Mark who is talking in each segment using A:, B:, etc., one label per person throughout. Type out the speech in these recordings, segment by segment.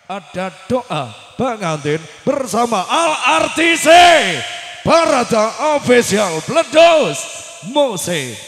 A: ada doa pengantin bersama Al-RTC Barata Official Bledos Musik.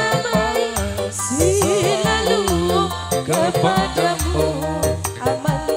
B: kepadamu aman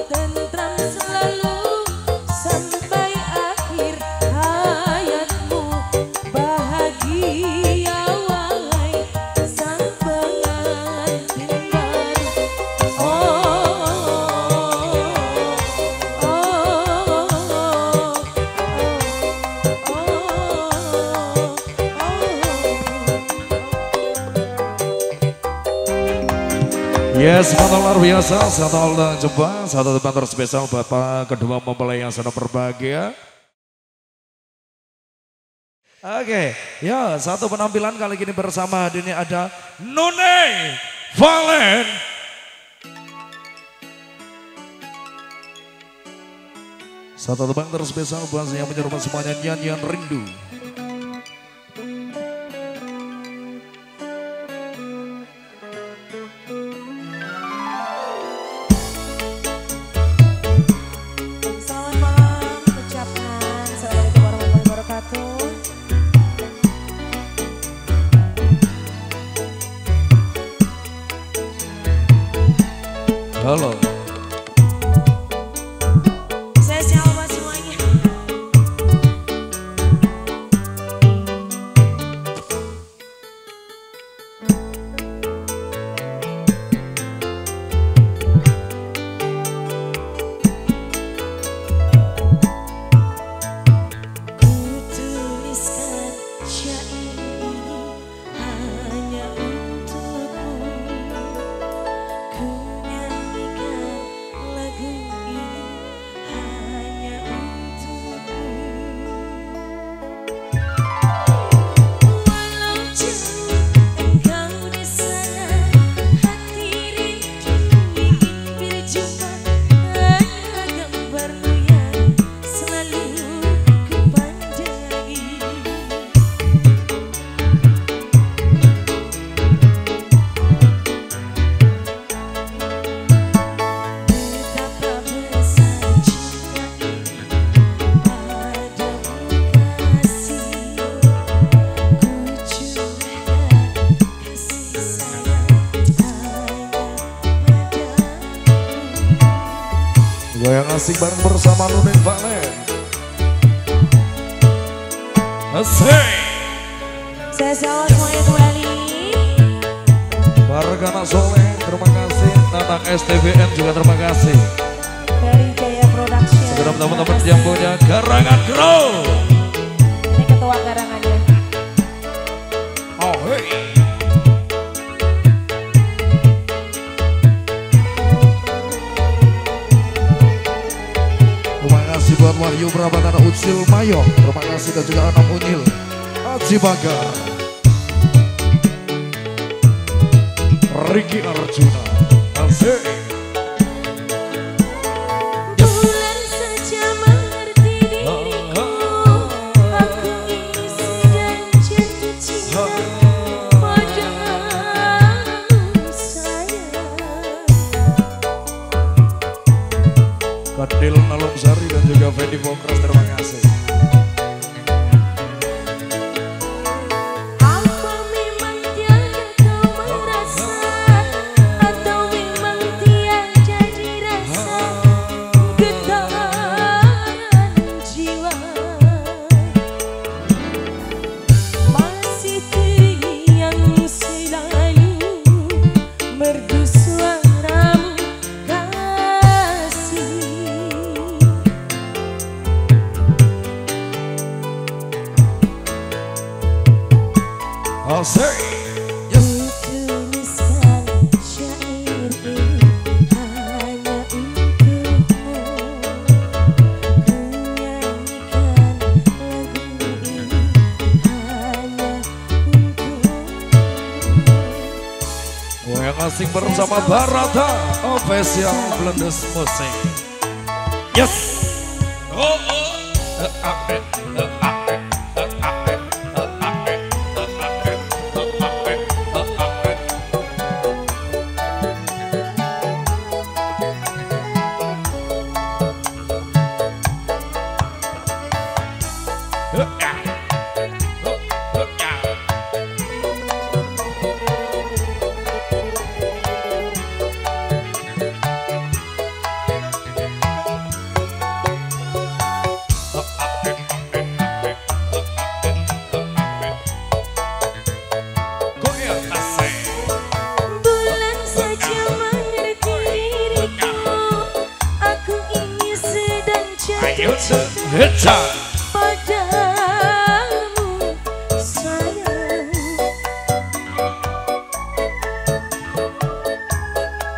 A: Yes, mantap luar biasa. Satu jumpa, satu tempat terspesial Bapak kedua mempelai yang sedang berbahagia. Oke, ya satu penampilan kali ini bersama ini ada Nune Valen. Satu tempat terspesial buat yang menyerupai semuanya nyanyian rindu. Halo.
B: Saya siapa semuanya? Kutuliskan syair ini hanya untukmu.
A: Goyang asik bareng bersama Nune Valen. Asik.
B: Saya selamat semuanya kembali.
A: Warga Soleh, terima kasih. Nanang STBN juga terima kasih.
B: Dari Jaya Production.
A: Segera teman-teman yang punya Garangan Grow.
B: Ini ketua garangannya.
A: Oh hey. Buat Wahyu Prabakana Ucil Mayo, terima kasih, dan juga anak Unyil Aji Bagar, Riki Arjuna. Asik.
B: Bulan saja mengerti diriku, aku ini sedang jatuh cinta padamu sayang.
A: Kadil Nalung Sari dan juga Fendi Pokras, terima kasih.
B: Apa memang tiada kau merasa, atau memang tiada dirasa getaran jiwa? Masih terngiang selalu merdu suaramu kasih.
A: Asik. Yes.
B: Kutuliskan syair ini hanya untukmu. Kunyanyikan lagu ini hanya untukmu.
A: Goyang asik bersama Barata Official Blendes Musik. Yes. Oh oh.
B: Bulan saja mengerti diriku, aku ini sedang jatuh cinta padamu sayang.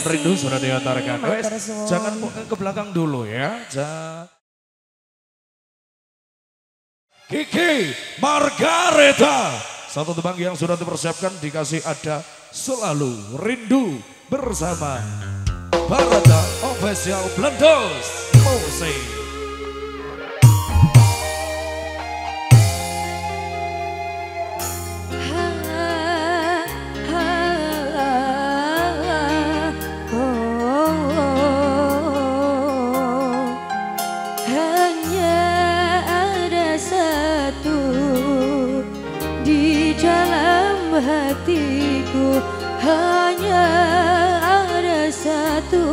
A: Nyanyian rindu sudah diantarkan.
B: Matur suwun.
A: Jangan ke belakang dulu ya. Kiki Margareta. Satu tebang yang sudah dipersiapkan dikasih ada Selalu Rindu bersama Barada Official Blendos Musik.
B: Hatiku hanya ada satu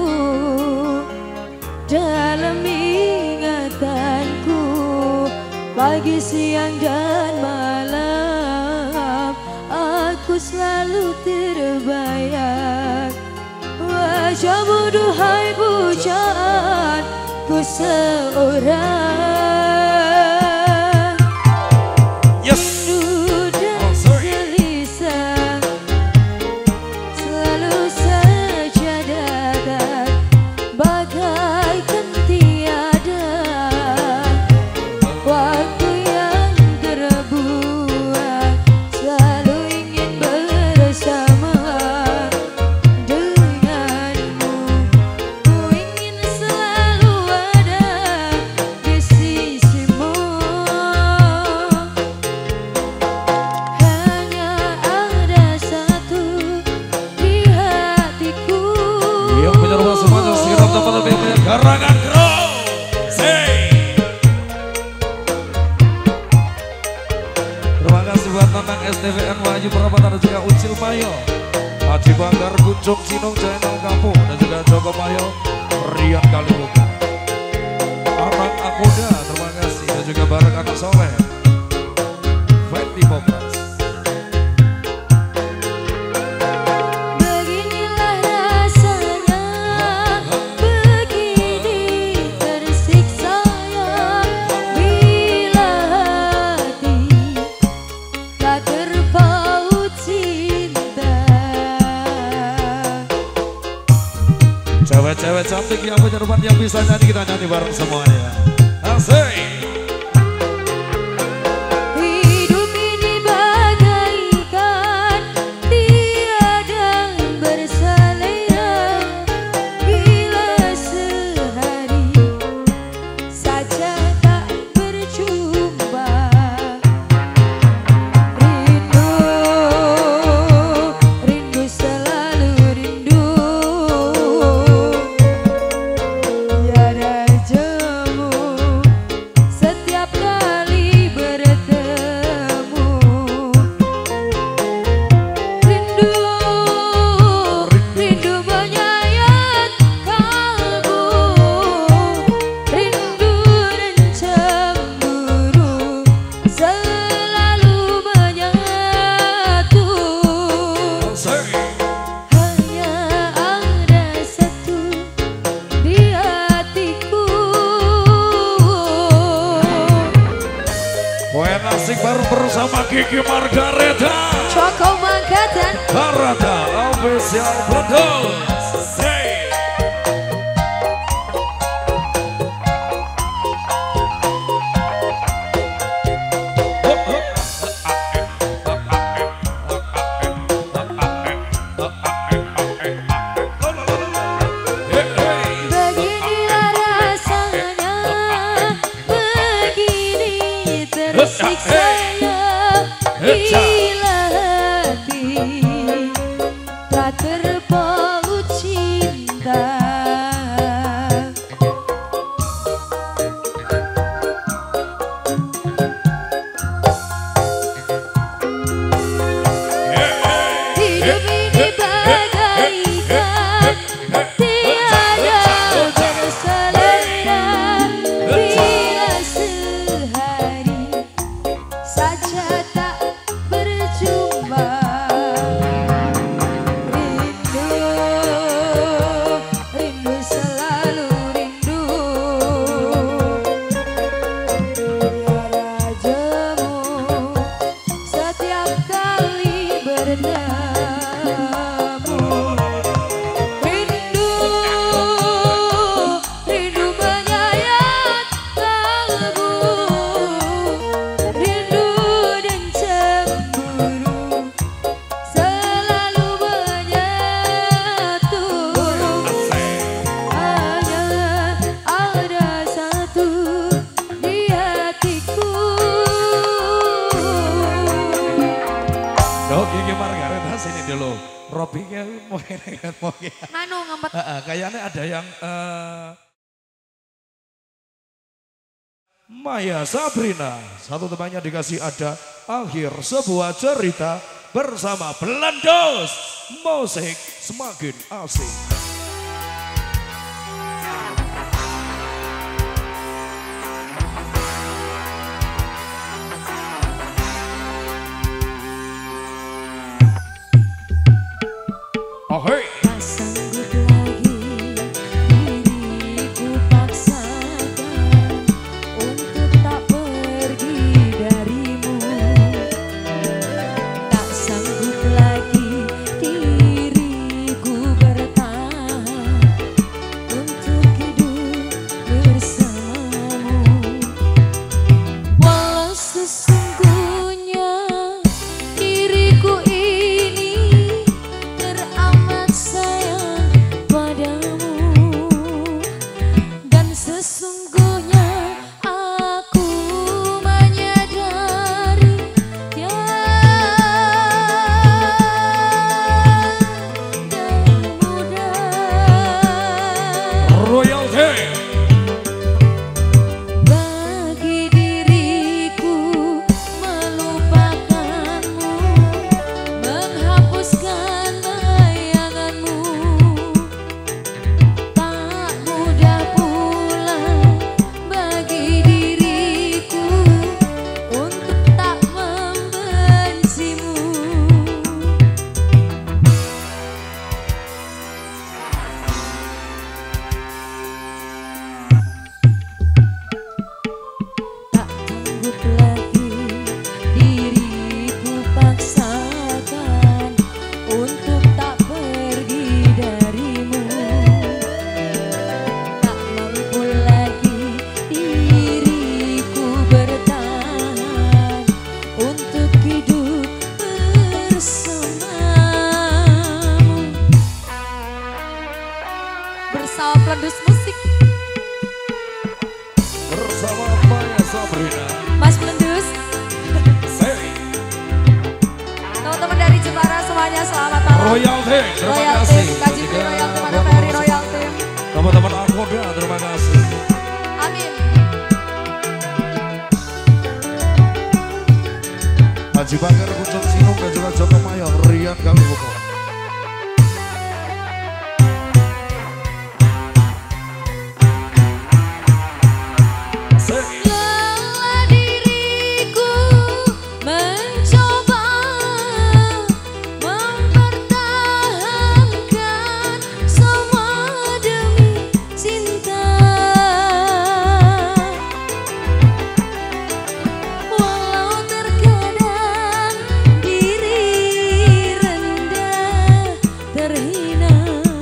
B: dalam ingatanku, pagi, siang, dan malam aku selalu terbayang wajahmu, duhai pujaanku seorang.
A: Karangan Grow, terima kasih buat Nanang STVN Wahyu Perapatan dan juga Ucil Mayo, Haji Banggar Guncung Sinung Channel Kampung dan juga Joko Mayo Rian Kalibuka, Anak Akuda, terima kasih, dan juga Barak Anak Soleh Fendi Popras. Cewek-cewek cantik yang punya rumah yang bisa nyanyi, kita nyanyi bareng semuanya. Asik.
B: Hidup ini bagaikan tiada berselera, bila sehari saja tak berjumpa. Rindu, rindu selalu rindu.
A: Asik baru bersama Kiki Margareta,
B: Joko Mangkatan,
A: Barada Official Blendos.
B: Siksanya bila hati tak terpaut cinta. Hidup ini bagaikan tiada berselera, bila sehari saja tak berjumpa.
A: Ini loh, Robinya mau kan mau
B: Manu ngempet.
A: kayaknya ada yang Maya Sabrina. Satu temannya dikasih ada akhir sebuah cerita bersama Belandos. Musik semakin asik. Oh hey.
B: Tak sanggup lagi diriku paksakan untuk tak pergi darimu. Tak sanggup lagi diriku bertahan untuk hidup bersamamu. Walau sesungguhnya diriku ini teramat sayang padamu, dan sesungguhnya aku menyadari dan mudah
A: Royalty.
B: bagi diriku melupakanmu, menghapuskan bayanganmu. Tak mudah pula bagi diriku untuk tak membencimu. Tak sanggup lagi diriku paksakan untuk tak pergi darimu. Tak mampu lagi diriku bertahan untuk hidup bersamamu. Bersama Pelandus Musik,
A: Bersama Maya Sabrina.
B: Mas Pelandus.
A: Hey.
B: Teman-teman dari Jepara semuanya selamat malam.
A: Royalty. Terima
B: Royal
A: kasih.
B: Team, KJP Royal Team, ada Ferry Royal Team.
A: Teman-teman Akoda, terima kasih.
B: Amin.
A: Haji Bakar Kucing Sinung dan juga Joko Mayo Rian Kalibuko.
B: Lelah diriku mencoba mempertahankan semua demi cinta. Walau terkadang diri rendah terhina,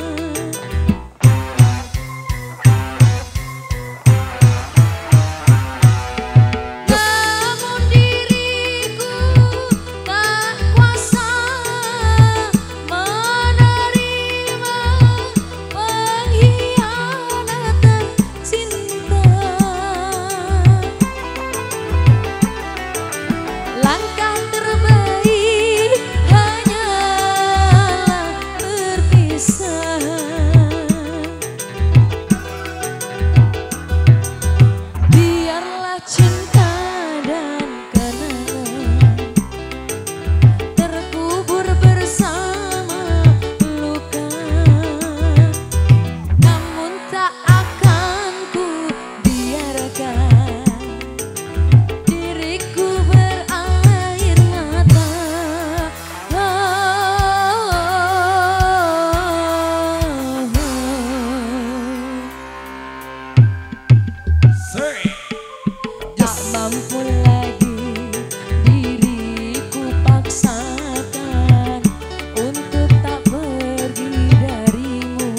B: namun diriku tak kuasa menerima pengkhianatan cinta. Langkah terbaik hanyalah berpisah. Biarlah cinta dan kenangan terkubur bersama luka, namun tak akan ku biarkan diriku berair mata.
A: Say.
B: Tak mampu lagi diriku paksakan untuk tak pergi darimu.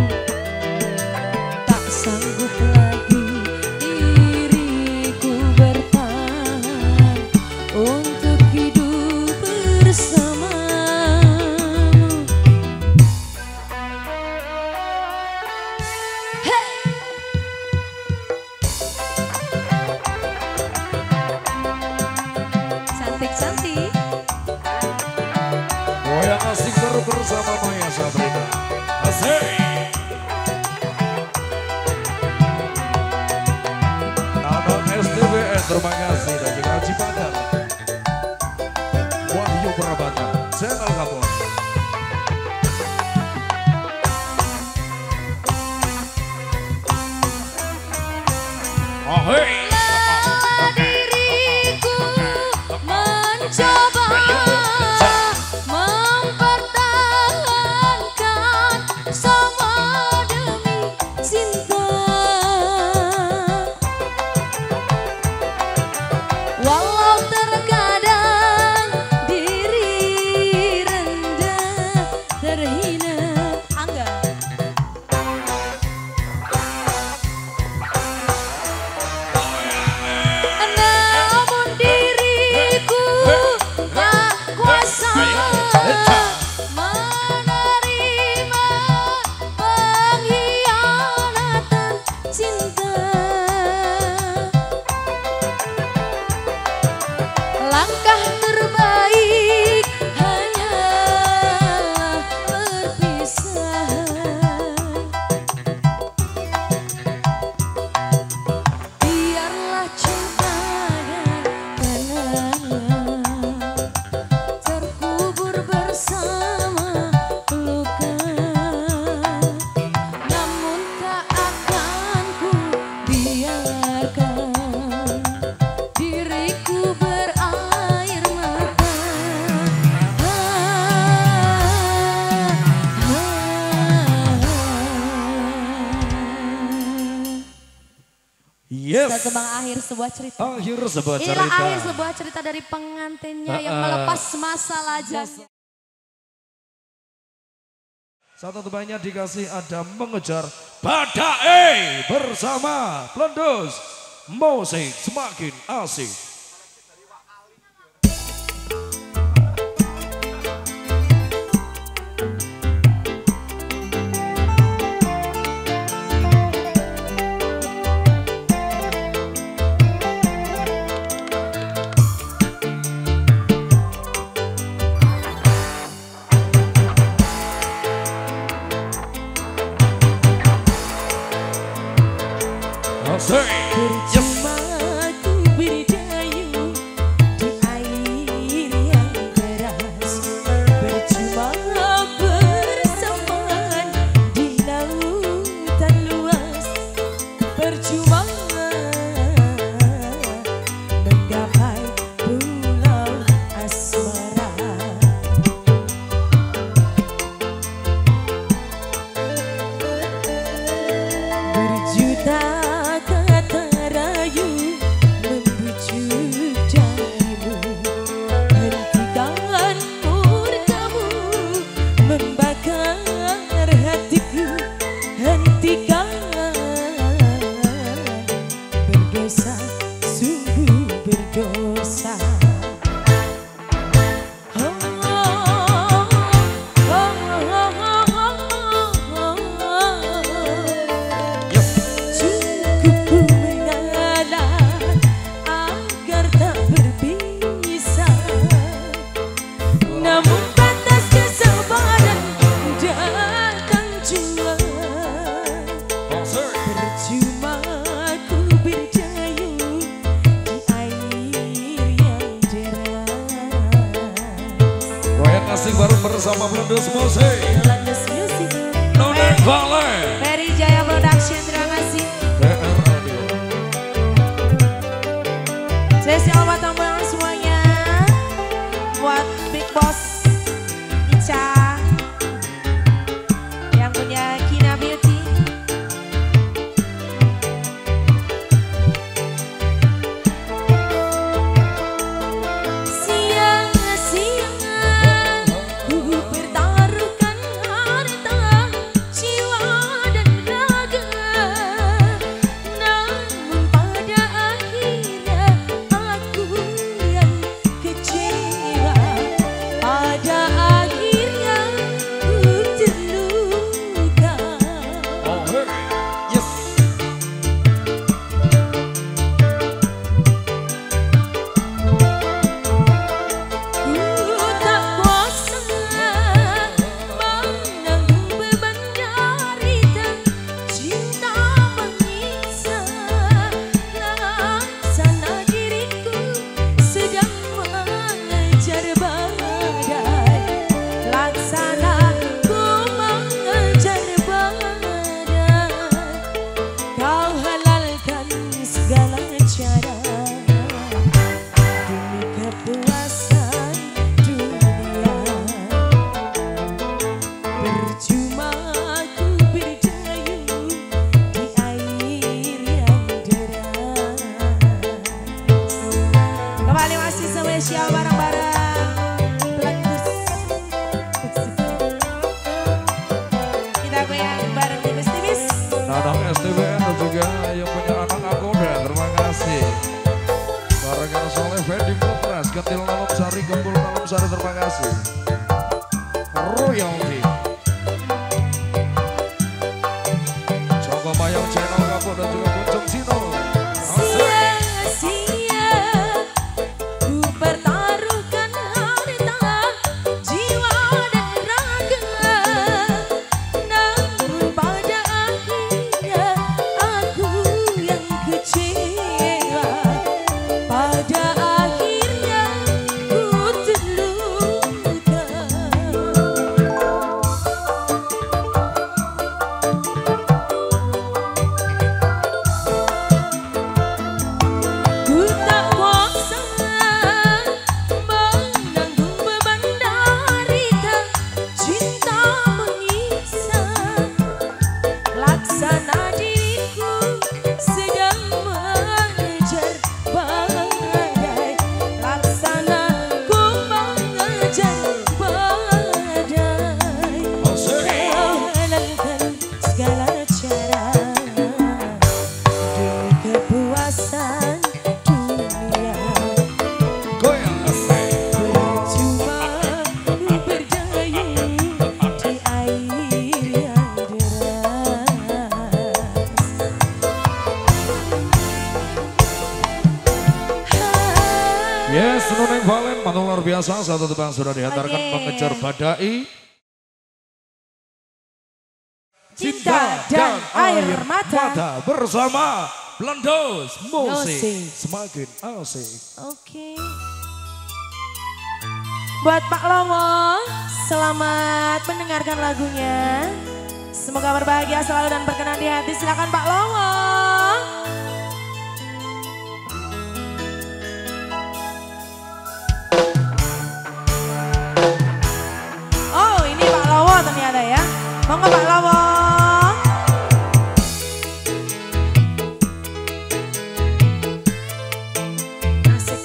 B: Tak sanggup lagi diriku bertahan untuk hidup bersamamu. Hey! Cantik-cantik.
A: Oh yang asik bersama Maya Sabrina. Asik. Abang STVN terima kasih dan juga Cipadan. Wahyu Perabatan, channel Kapol. Oh hey.
B: Diriku mencoba mempertahankan semua demi cinta. Walau terkadang diri rendah terhina. Angga. Namun diriku tak kuasa menerima pengkhianatan cinta. Langkah terbaik hanyalah perpisahan. Biarlah cinta dan kenangan terkubur bersama luka. Namun tak akan ku biarkan diriku berair mata.
A: Yes.
B: Kita tebang akhir sebuah cerita.
A: Akhir sebuah cerita.
B: Inilah akhir sebuah cerita dari pengantinnya yang melepas masa lajanya.
A: Satu temannya dikasih ada mengejar Badai bersama Plendos. Musik semakin asik. Asik.
B: Percuma ku berdayung di air yang deras, percuma bersamaan di lautan luas, percuma menggapai pulau asmara. Berjuta kata rayu membujuk jarimu, hentikan murkamu membakar hatiku, hentikan berdosa, sungguh berdosa. Cukup ku mengalah agar tak berpisah, namun batas kesabaran datang jua. Percuma ku berdayung di air yang deras.
A: Goyang asik bareng bersama Plendos Musik.
B: Landas Music,
A: Nona Vale.
B: Ferry Jaya Production, terima kasih.
A: PR Radio.
B: Spesial buat tambahan semuanya, buat Big Boss Ica yang punya Kina Beauty. Sia-sia ku pertaruhkan harta, jiwa dan raga, namun pada akhirnya aku spesial bareng-bareng Blentus. Kita goyang bareng tipis-tipis.
A: Nanang STBN dan juga yang punya anak Agoda, terima kasih. Barengan Soleh Fendi Putras, Kentil Nalom Sari, Gembul Nalom Sari, terima kasih. Royalty. Joko Mayang Channel Kapok dan juga Kuncung Sino.
B: Sia-sia ku pertaruhkan harta, jiwa dan raga, namun pada akhirnya aku yang kecewa. Pada akhirnya ku terluka. Ku tak kuasa menanggung beban derita, cinta menyiksa. Laksana diriku sedang mengejar badai, laksana ku mengejar badai. Kau halalkan segala cara demi kepuasan dunia.
A: Goyang asik.
B: Percuma ku berdayung di air yang deras.
A: Yes, Nuneng Valen, mantul luar biasa. Satu tebang sudah dihantarkan
B: Oke.
A: mengejar badai.
B: Cinta dan air mata.
A: bersama Blentus Musik
B: Musik.
A: semakin asik.
B: Oke. Buat Pak Lowo, selamat mendengarkan lagunya. Semoga berbahagia selalu dan berkenan di hati. Silakan Pak Lowo. Oh, ini Pak Lowo ternyata ya. Monggo Pak Lowo. Asik.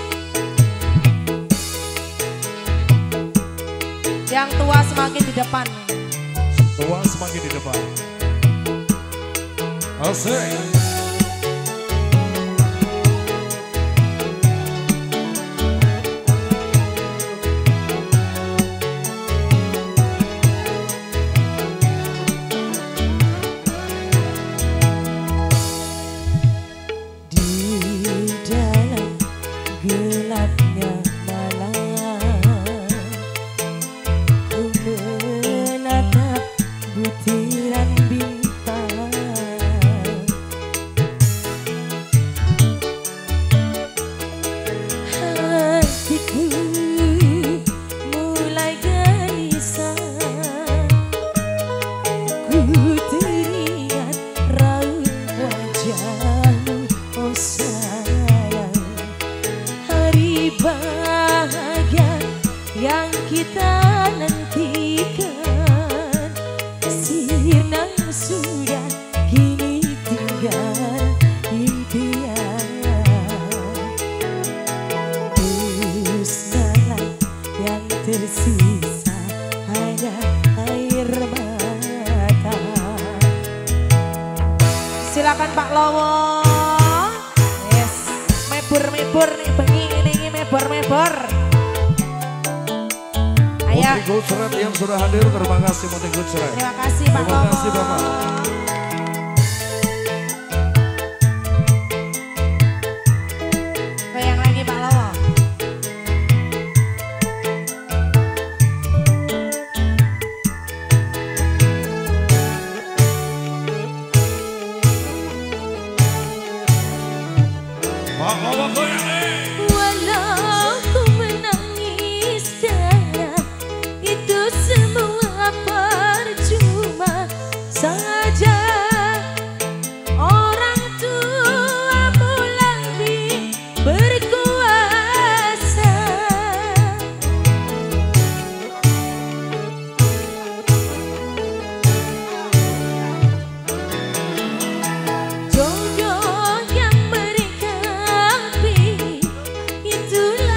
B: Yang tua semakin di depan.
A: Tua semakin di depan. Asik.
B: Di dalam gelapnya malam, ku menatap butiran bintang. Hatiku mulai gelisah. Ku teringat raut wajahmu, oh sayang. Hari bahagia yang kita nantikan, sirna sudah kini tinggal impian. Musnahlah yang tersisa hanya air mata. Silakan Pak Lowo. Yes, mebur nih bengi ini mebor. Ayo.
A: Muti Gusret yang sudah hadir, terima kasih Muti Gusret.
B: Terima kasih Pak
A: Terima
B: Lowo.
A: kasih Bapak.
B: Goyang lagi Pak Lowo.
A: Pak Lowo goyang nih.
B: Walau ku menangis darah, itu semua percuma saja. Orang tuamu lebih berkuasa. Jodoh yang mereka pilih, itulah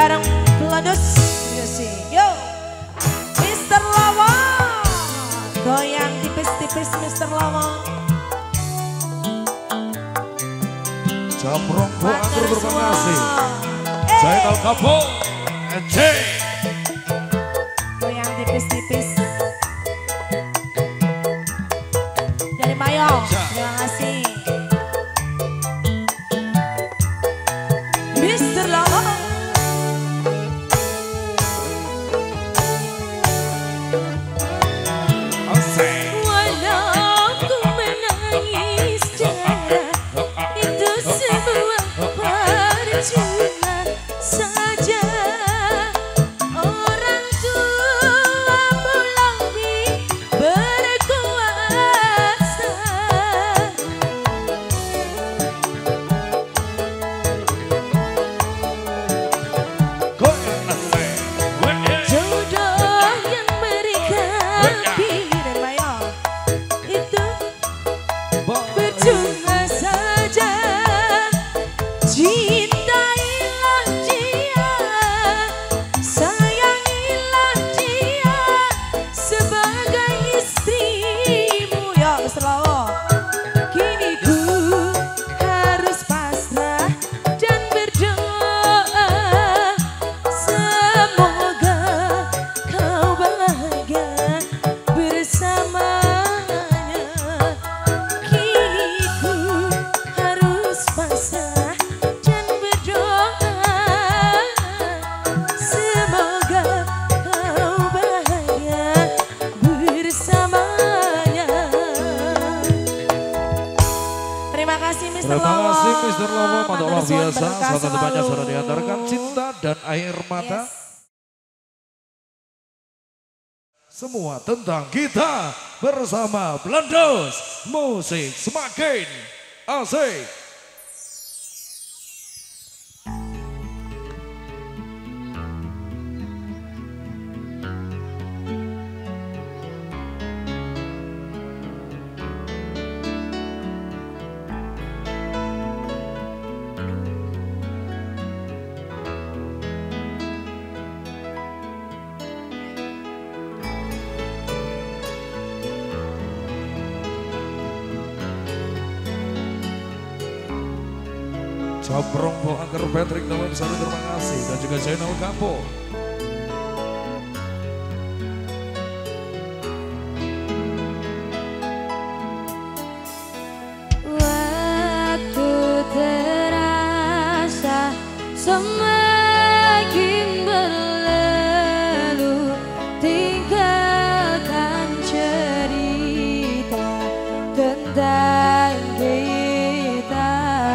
B: bareng Pelondus Music. Yo, Mr. Lawa, goyang tipis-tipis Mr. Lawa.
A: Jamrong Bu Anggur terima kasih. Zainal Kapo, Ece.
B: Goyang tipis-tipis. Dari Mayo, terima kasih. Mr. Lawa. Walau ku menangis darah, itu semua percuma saja. Orang tuamu lebih berkuasa. Jodoh yang mereka pilih Mayo itu percuma saja. Cintailah dia, sayangilah dia sebagai istrimu ya selalu. Kini ku harus pasrah dan berdoa, semoga kau bahagia bersamanya. Kini ku harus pasrah dan berdoa, semoga kau bahagia bersamanya. Terima kasih Mr.
A: Terima
B: Lawo.
A: kasih Mr. Lawo, mantap luar
B: Matur suwun
A: biasa.
B: berkah
A: Salah satu banyak
B: selalu.
A: sudah diantarkan cinta dan air mata.
B: Yes.
A: Semua tentang kita bersama Pelondus Musik semakin asik. Jamrong Bu Anggur Patrick Dewan Sari terima kasih. Dan juga Zainal Kapo.
C: Waktu terasa semakin berlalu, tinggalkan cerita tentang kita.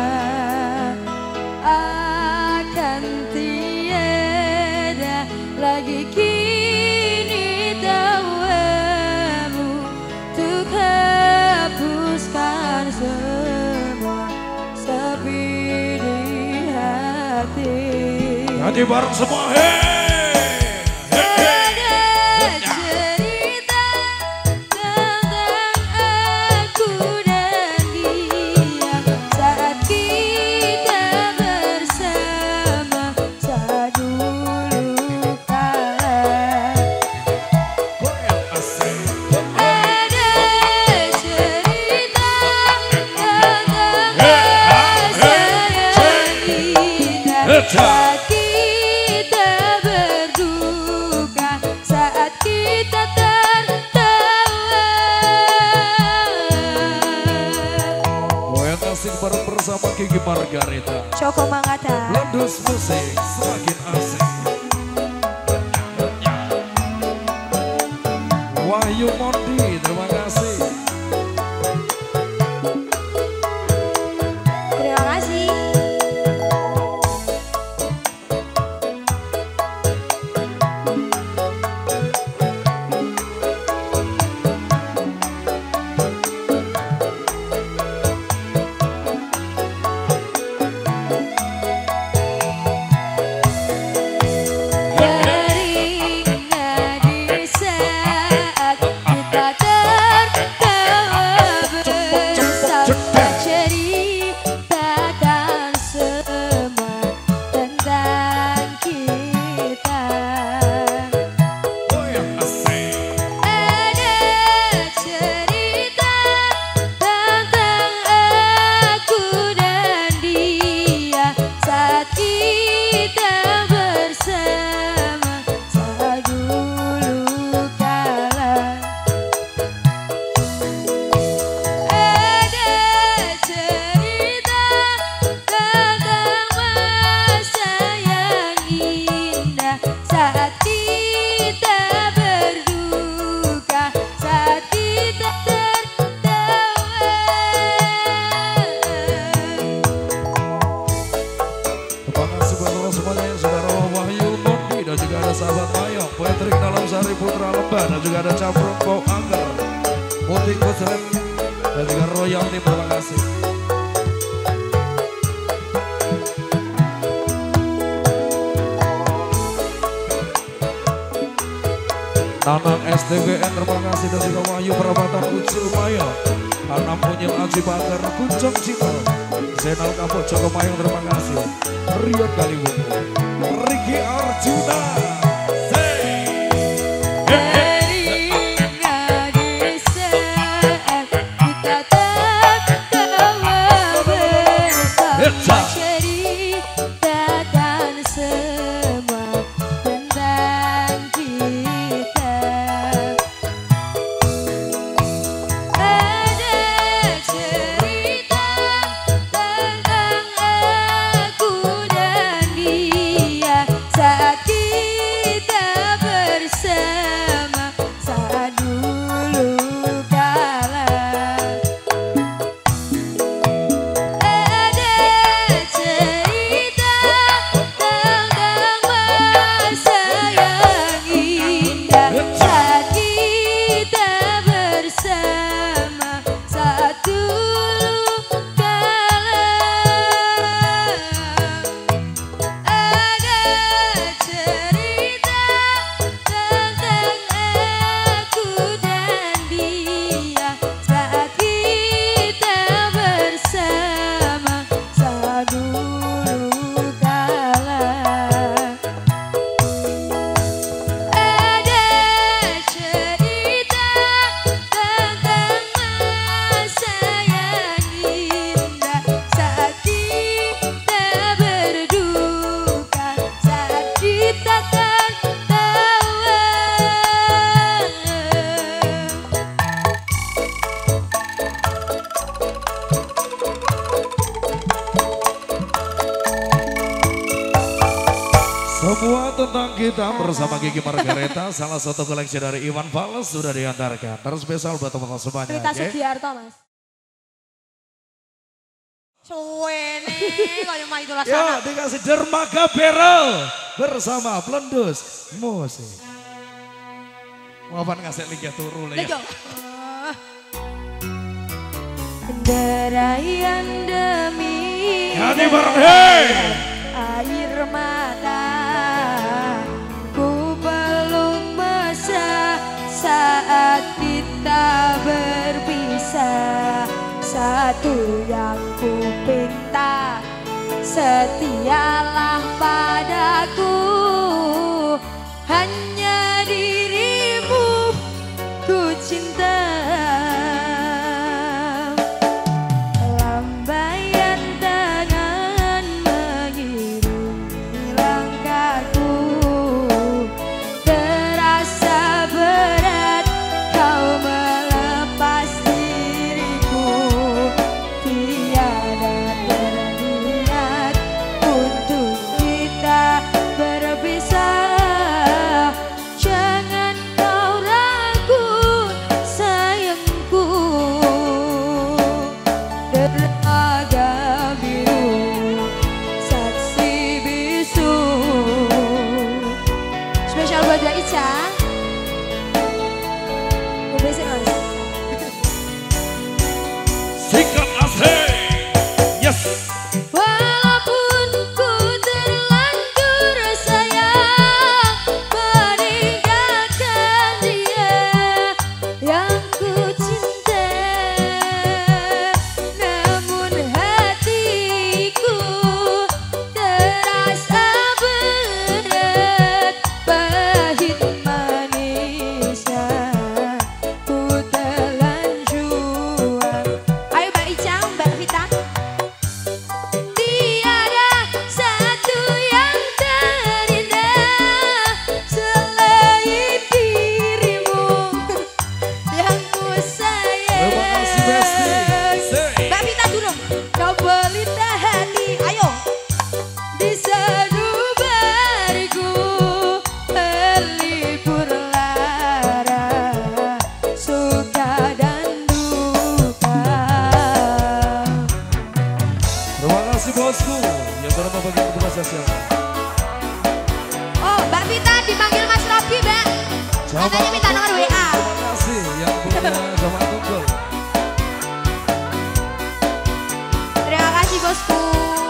C: Akan tiada lagi kini tawamu untuk hapuskan semua sepi di hati.
A: Nyanyi bareng semua. Hey!
C: Ada cerita tentang aku dan dia saat kita bersama saat dulu kala. Ada cerita tentang rasa yang indah saat kita berduka, saat kita tertawa.
A: Goyang asik bareng bersama Kiki Margarita.
B: Coko Mangata.
A: Pelondus Musik semakin asik. Wahyu Mondi terima kasih.
B: Terima kasih.
C: Teringat di saat kita
A: juga ada sahabat Mayong, Patrick Dalam Sari Putra Lembah, dan juga ada Camprong Bau Angger, Putih Kusret, dan juga Royalty, terima kasih. Nanang STBN, terima kasih, dan juga Wahyu Perabatan Ucil Maya, Anam Punyil Aji Bakar, Kuncung Cito, Zainal Kapot, Joko Mayong, terima kasih. Rian Kaliwung, Ricky Arjuna. Semua tentang kita bersama Gigi Margareta, salah satu koleksi dari Iwan Fals sudah diantarkan. Terus spesial buat teman-teman semuanya.
B: Rita Sugiarto, Mas. Suwene, kayak mah itulah sana.
A: Ya, dikasih dermaga barrel bersama Plendus Musik. Maafan ngasih liga turu ya.
B: Derayan demi
A: Hati bareng, hei!
B: Air mata ku belum mesra saat kita berpisah. Satu yang ku pinta, setialah padaku, hanya dirimu ku cinta. Lambaian tangan mengiringi langkahku, terasa berat kau melepas diriku. Tiada berniat untuk kita berpisah. Jangan kau ragu sayangku. Dermaga biru saksi bisu. Spesial buat Mbak Ica. Besok Mas.
A: Sikat asik, yes.
C: Walaupun ku terlanjur sayang meninggalkan dia yang ku cinta, namun hatiku terasa berat, pahit
B: Katanya minta nomor WA.
A: Terima kasih yang punya Jamal Tunggul.
B: Terima kasih bosku.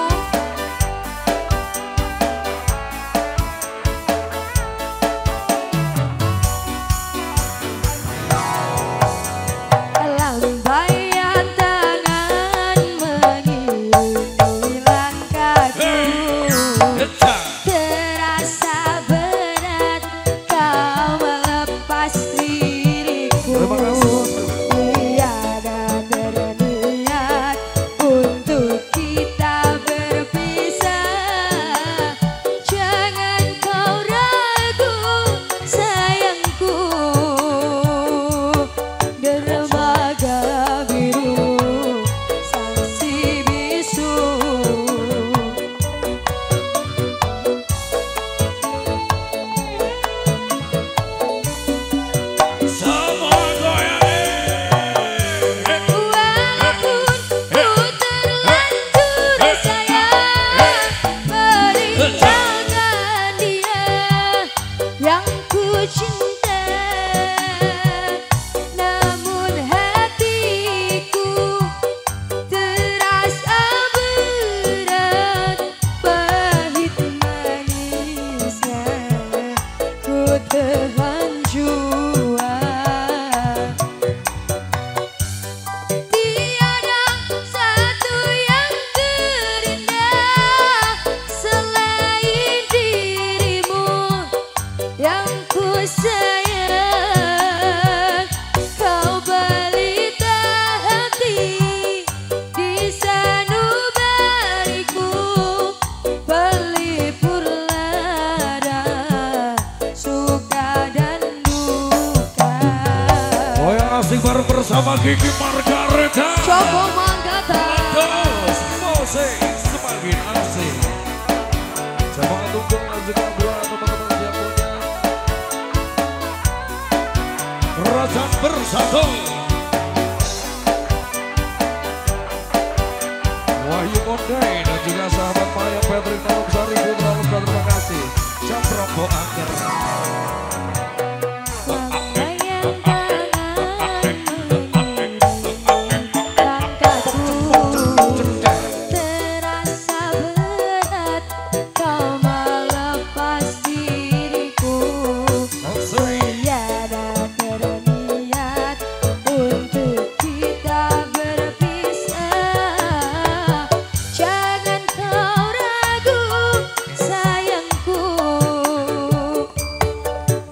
C: Lambaian tangan mengiringi langkahku. Terasa berat kau melepas diriku.
A: Terima kasih bosku.
C: Tiada berniat untuk kita berpisah. Jangan kau ragu sayangku. Dermaga biru saksi bisu.
A: Semua goyangin.
C: Walaupun ku terlanjur sayang meninggalkan dia yang ku cinta, namun hatiku terasa berat, pahit manisnya ku telan jua. Tiada satu yang terindah selain dirimu yang ku sayang. Kau balita hati di sanubariku, pelipur lara suka dan duka.
A: Oh yang asik bareng bersama Kiki Margareta.
C: Joko Manggata.
A: Terus musik semakin asik. Jamal Tunggul dan juga dua teman-teman yang punya Kerajaan Bersatu. Wahyu Mondai dan juga sahabat Maya Patrick Naruksari Putra Lembah, terima kasih. Jamroko Angger.
C: Lambaian tangan mengiringi langkahku. Terasa berat kau melepas diriku. Tiada berniat untuk kita berpisah. Jangan kau ragu sayangku.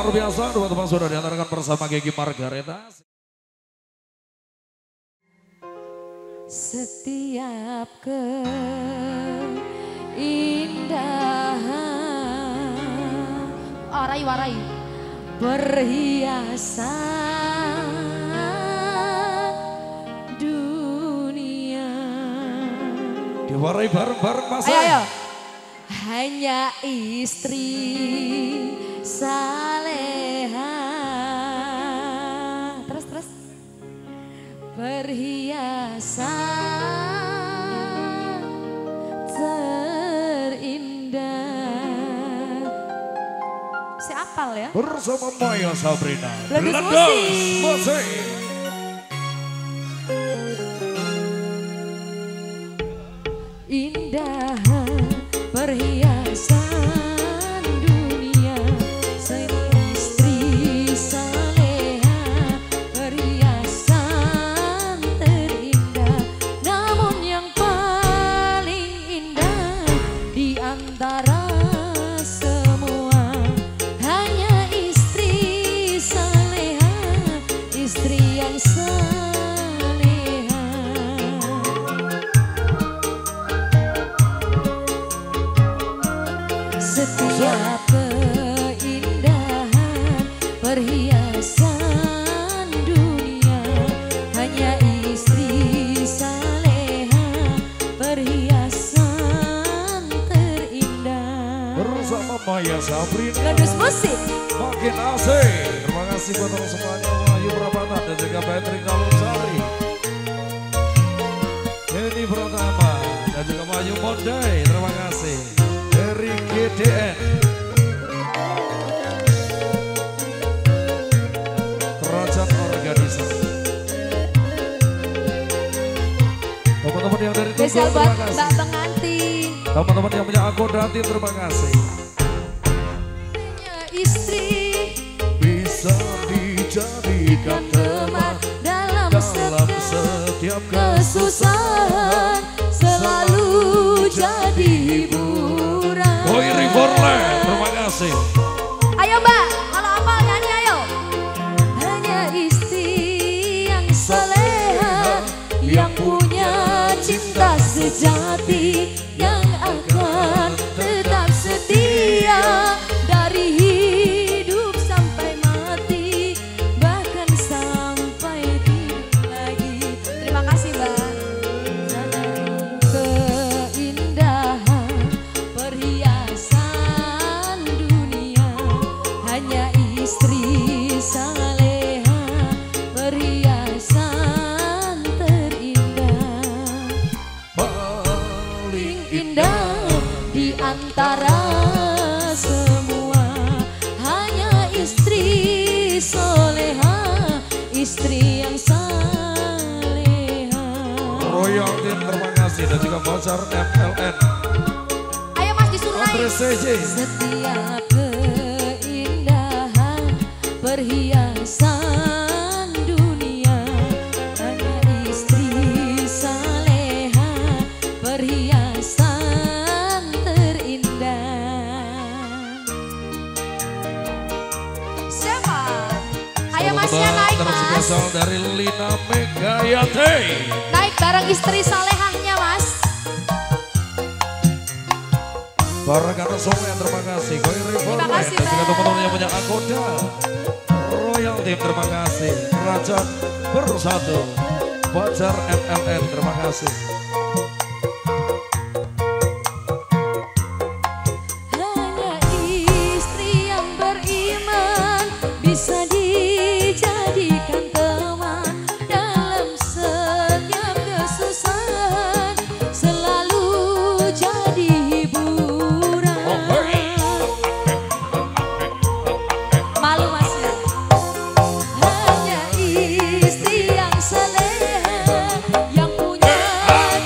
A: luar biasa, dua teman sudah diantarkan bersama Gigi Margareta.
C: Setiap keindahan warai perhiasan dunia.
A: Diwarai bareng-bareng Mas.
C: Ayo. Hanya istri saleha. Terus. Perhiasan terindah. Siapal ya?
A: Bersama Maya Sabrina.
C: Ledes
A: musik.
C: Indah perhiasan dunia, istri saleha, perhiasan terindah. Namun yang paling indah di antara semua hanya istri saleha, istri yang saleha. Setiap keindahan perhiasan dunia hanya istri saleha, perhiasan terindah.
A: Bersama Maya Sabrina.
C: Gadis musik
A: Makin asik. Terima kasih buat teman semuanya. Wahyu Prabata dan juga Patrick Kalungsari. Ini pertama dan juga Wahyu Mondai. Terima kasih. Dari GDN. Kerajaan Organisasi. Teman-teman yang dari Tunggal,
C: spesial buat
A: terima kasih.
C: Mbak Pengantin.
A: Teman-teman yang punya akodatif, terima kasih.
C: Hanya istri
A: Bisa dijadikan teman
C: dalam
A: setiap
C: kesusahan, selalu jadi hiburan.
A: Boy Riverland, terima kasih.
C: Ayo Mbak, kalau hafal nyanyi ayo. Hanya istri yang saleha, yang punya cinta sejati, yang akan tetap setia dari hidup sampai mati, bahkan sampai tidur lagi. Terima kasih Mbak. Keindahan perhiasan dunia hanya istri saleha, perhiasan terindah.
A: Paling
C: Indah di antara semua hanya istri soleha, istri yang saleha.
A: Royal Team, terima kasih. Dan juga Bocor MLN.
C: Ayo Mas disuruh
A: Andre
C: naik.
A: CJ.
C: Setiap keindahan perhiasan dunia hanya istri saleha, perhiasan terindah. Siapa? Ayo Masnya naik
A: Terus
C: Mas.
A: spesial dari Lina Megayati.
C: Naik bareng istri salehahnya Mas.
A: Barangan Songo, terima kasih. Boy Riverland.
C: kasih,
A: Dan juga
C: Bang.
A: teman-teman yang punya akoda. Royal Team, terima kasih. Kerajaan Bersatu. Bocor MLN, terima kasih.
C: Hanya istri yang beriman bisa dijadikan teman dalam setiap kesusahan, selalu jadi hiburan. Malu Mas ya? Hanya istri yang saleha, yang punya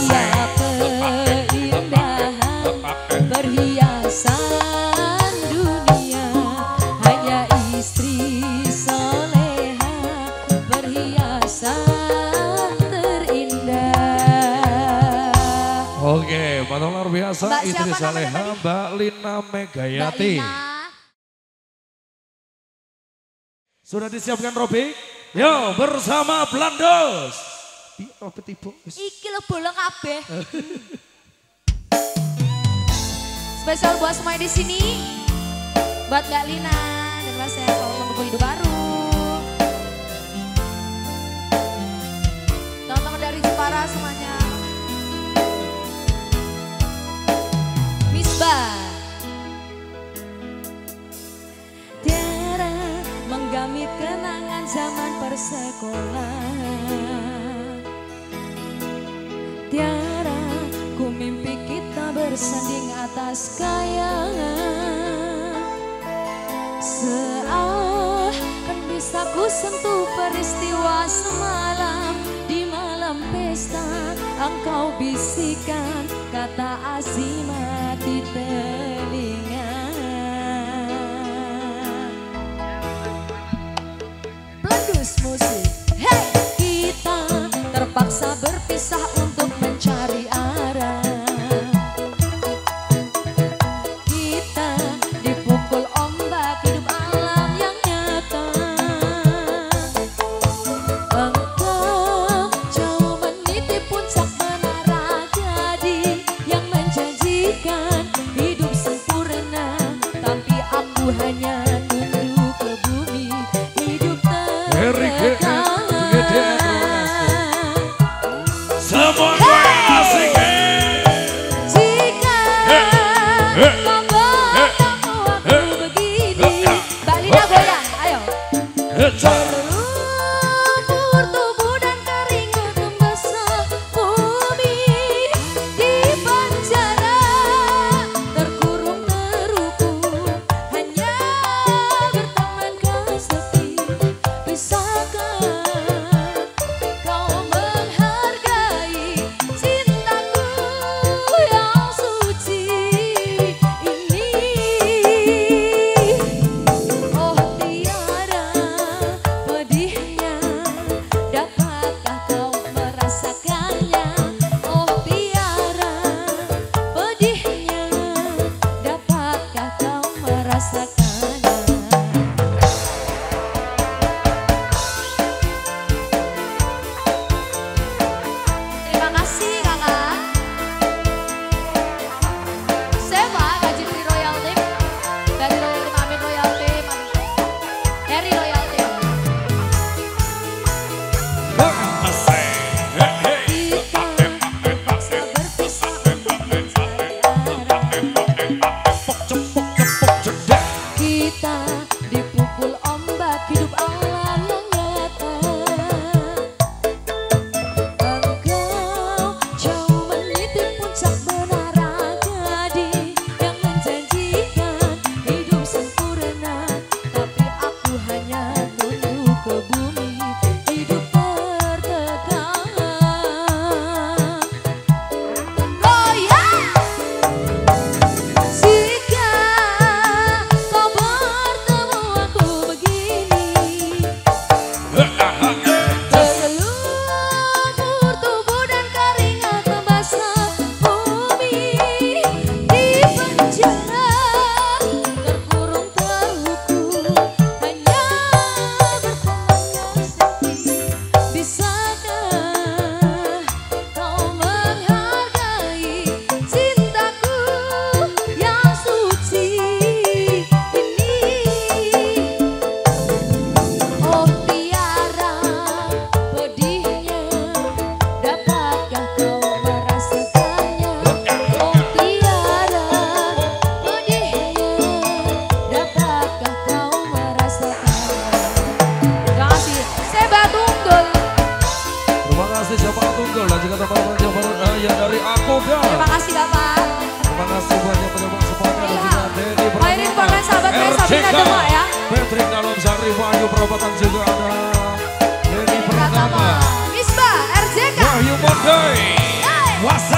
C: dia keindahan perhiasan dunia, hanya istri soleha perhiasan terindah.
A: Oke, mantap luar biasa.
C: Mbak
A: Istri
C: siapa
A: soleha
C: namanya tadi?
A: Mbak Lina Megayati.
C: Mbak Lina.
A: Sudah disiapkan Robi? Yo bersama Blandos. Robi tiba.
C: Iki lo bolong kabeh. Spesial buat semuanya di sini. Buat Mbak Lina dan Mas saya kalau menunggu hidup baru. Teman-teman dari Jepara semuanya. Misbah. Tiara menggamit kenangan zaman persekolahan. Tiara ku mimpi kita bersanding atas kayangan. Seakan bisa ku sentuh peristiwa semalam. Di malam pesta engkau bisikan kata azimat di telinga. Blandus musik, hey! Kita terpaksa berpisah untuk mencari arah. Kita dipukul ombak hidup alam yang nyata. Engkau jauh meniti puncak menara jadi yang menjanjikan hidup sempurna, tapi aku hanya tunduk ke bumi hidup tertekan.
A: Semua asik.
C: Jika kau bertemu aku begini, Mbak Lina goyang, ayo. Lumpur tubuh dan keringat membasah bumi. Di penjara terkurung terhukum, hanya berteman kesepi. Bisakah kau menghargai cintaku yang suci ini? Oh tiara pedihnya, dapatkah kau merasakannya? Oh tiara pedihnya, dapatkah kau merasakannya? Terima kasih kakak. Seva gaji dari Royal Team, dari Royal Team, Amin Royal Team, Harry Royal Team. Kita terpaksa berpisah untuk mencari arah. Kita dipukul ombak hidup alam yang nyata. Engkau jauh meniti puncak menara gading yang menjanjikan hidup sempurna, tapi aku hanya tunduk ke bumi hidup tertekan. Oh yeah! Jika kau bertemu aku begini, tergelumur tubuh dan keringat membasah bumi. Di penjara terkurung terhukum, hanya berteman kesepi. Bisakah kau menghargai cintaku yang suci ini? Oh tiara pedihnya, dapatkah kau merasakannya? Oh tiara pedihnya, dapatkah kau merasakannya? Terima kasih. Seba Tunggul.
A: Terima kasih siapa tunggal dan juga teman-teman Jawa Barat yang dari aku kan.
C: Terima kasih Bapak.
A: Terima kasih banyak teman-teman semuanya dan juga Dedi
C: Khairin Korban sahabat saya Sabina
A: RCK,
C: Demak ya.
A: Patrick Dalam Sari Wahyu Perobatan juga ada Dedi Pratama,
C: Misbah RJK.
A: Wahyu Mondai, Was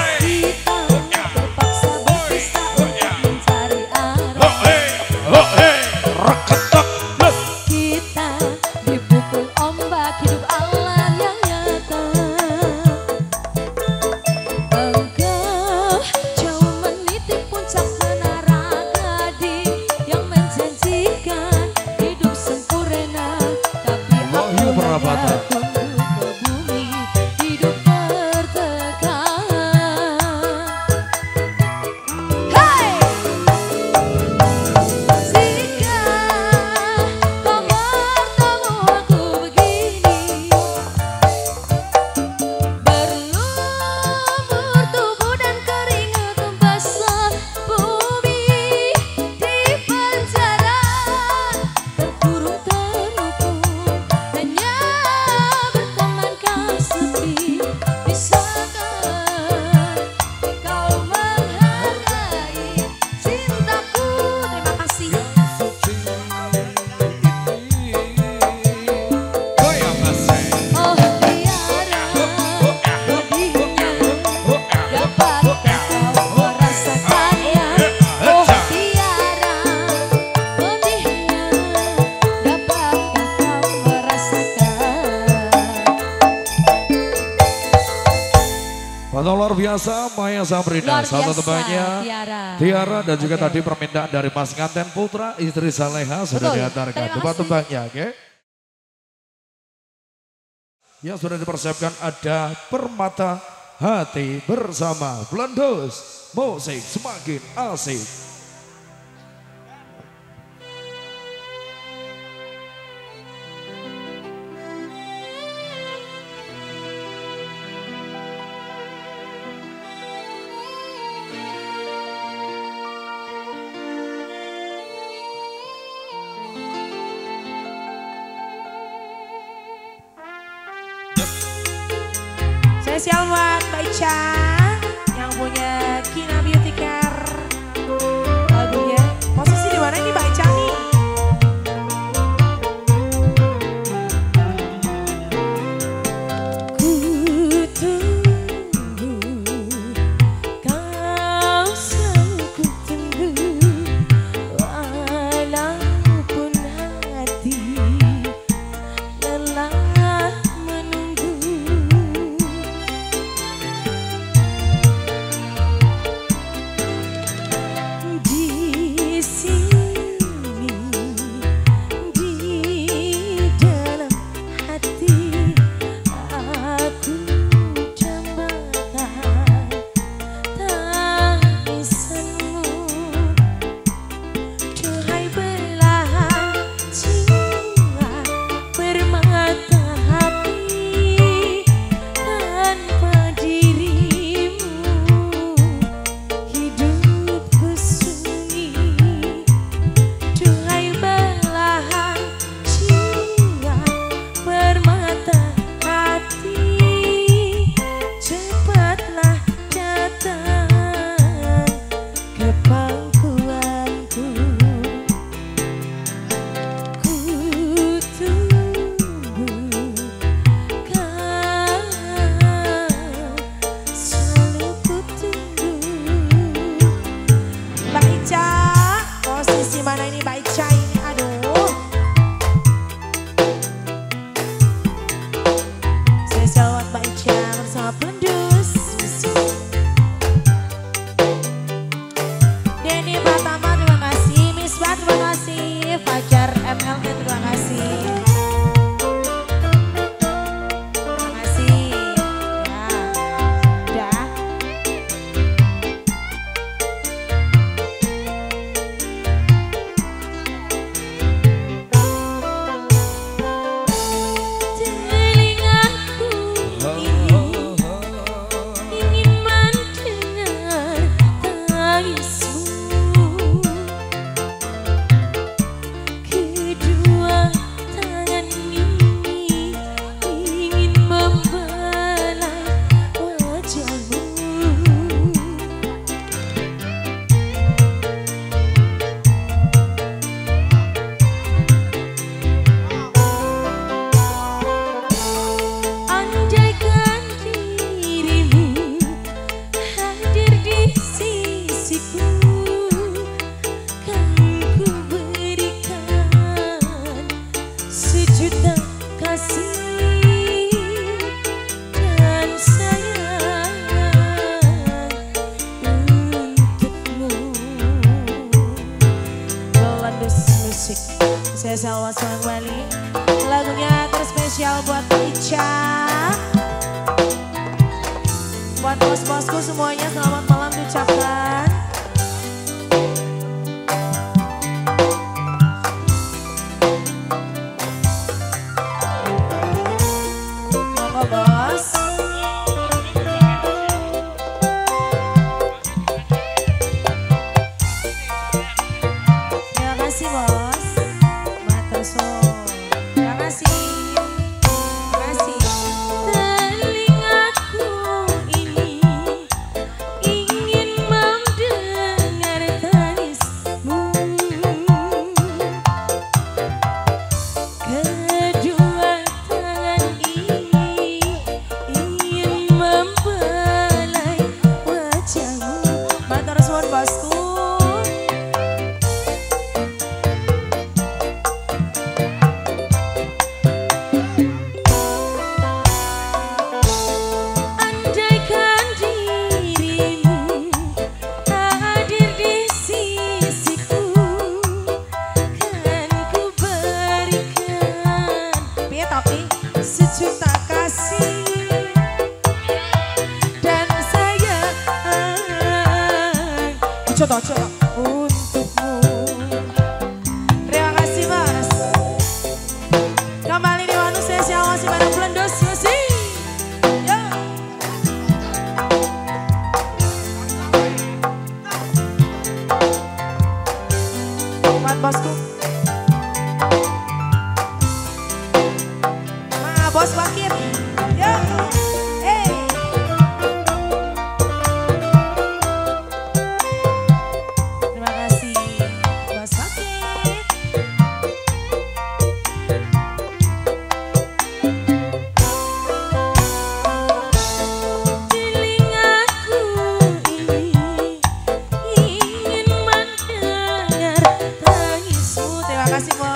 A: yang luar biasa Maya Sabrina.
C: Luar
A: Satu
C: biasa,
A: temannya Tiara dan juga tadi permintaan dari Mas Nganten Putra, istri Saleha sudah
C: Betul.
A: diantarkan. Coba tembaknya, oke? Yang sudah dipersiapkan ada Permata Hati bersama Blendos. Musik semakin asik.
B: Spesial buat Mbak Ica yang punya Kina Beauty Care. Lagunya posisi di mana nih Mbak Ica nih? Ku tunggu, kau selalu ku tunggu, walaupun hati lelah. Mana ini Mbak Ica ini, aduh. Spesial buat Mbak Ica bersama Blendos. Denny Pratama terima kasih, Misbah terima kasih, Fajar MLN terima kasih. Terima kasih. Ya, dah. Saya Salwa kembali. Lagunya terspesial buat Ica. Buat bos-bosku semuanya selamat malam diucapkan. Monggo bos. Terima kasih bos. Terima kasih. Terima kasih. Telingaku ini ingin Ojo toh, untukmu. Terima kasih Mas. Kembali di Wanu Spesial masih pada Blendos masih. Ya. Buat bosku. Bos Bakir. Ya. Terima kasih Bos Bakir. Telingaku ini ingin mendengar tangismu. Terima kasih Bos.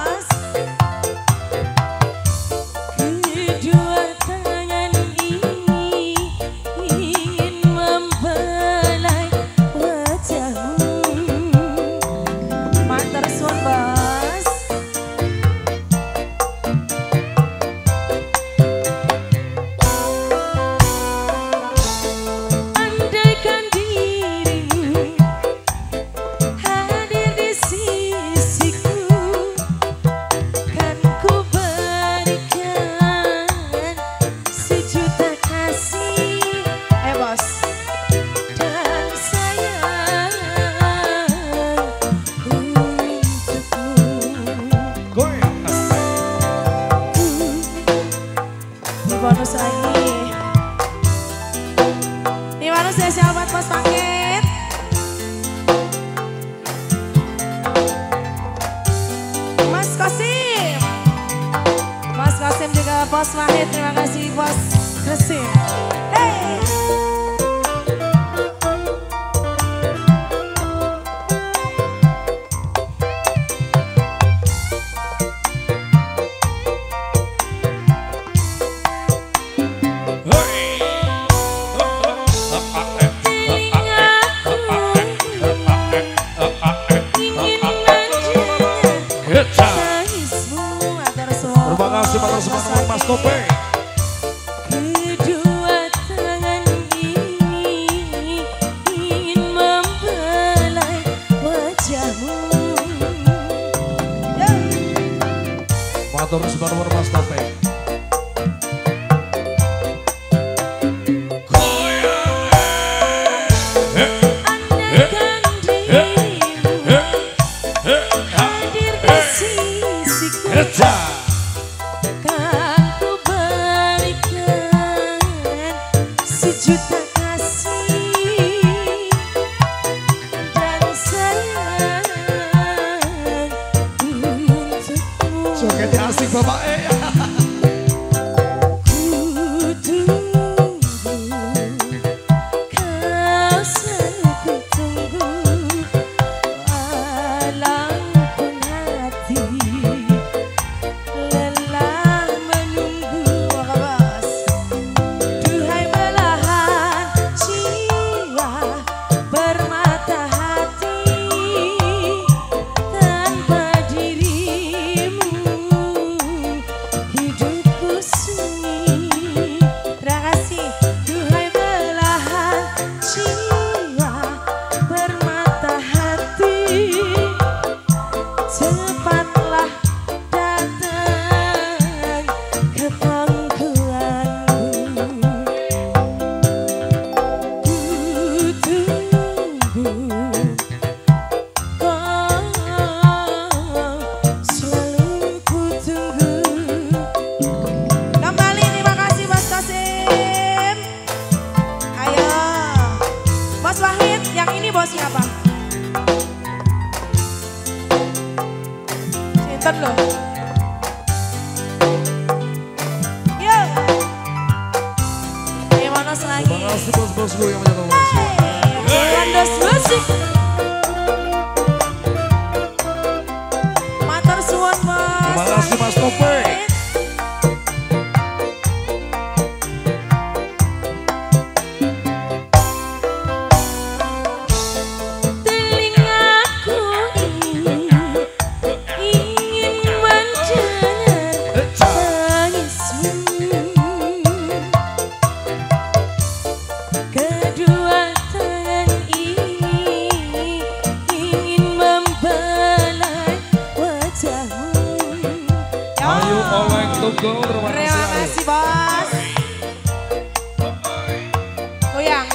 B: Bonus lagi. Ini bonus spesial buat Bos Bakir. Mas Kosim. Mas Kosim juga Bos Wahid. Terima kasih Bos Kosim. Hey.
A: Terima kasih pada semua Mas Tope.
B: Kedua tangan ini ingin membelai wajahmu.
A: Matur semua Mas Tope.
B: Kan ku berikan sejuta kasih dan sayang untukmu.
A: Jogetnya asik Bapak
B: Ku tunggu, kau selalu ku tunggu, walaupun hati lelah menunggu. Bos, duhai belahan jiwa bermata hati, tanpa dirimu hidupku sunyi. Terima kasih. Duhai belahan jiwa bermata hati, cepatlah datang ke pangkuanku. Ku tunggu, oh, selalu ku tunggu. Kembali, terima kasih Bos Kosim. Ayo, Bos Wahid, yang ini bos siapa? Sinten loh. Yuk. Ini bonus lagi.
A: Terima kasih bos-bosku yang menyatakan
B: Blendos musik. Matur suwun Bos.
A: Terima kasih Mas Tope.
B: Telingaku ini ingin mendengar tangismu. Kedua tangan ini
A: Tunggul, terima
B: Terima
A: kasih.
B: kasih bos. Goyang.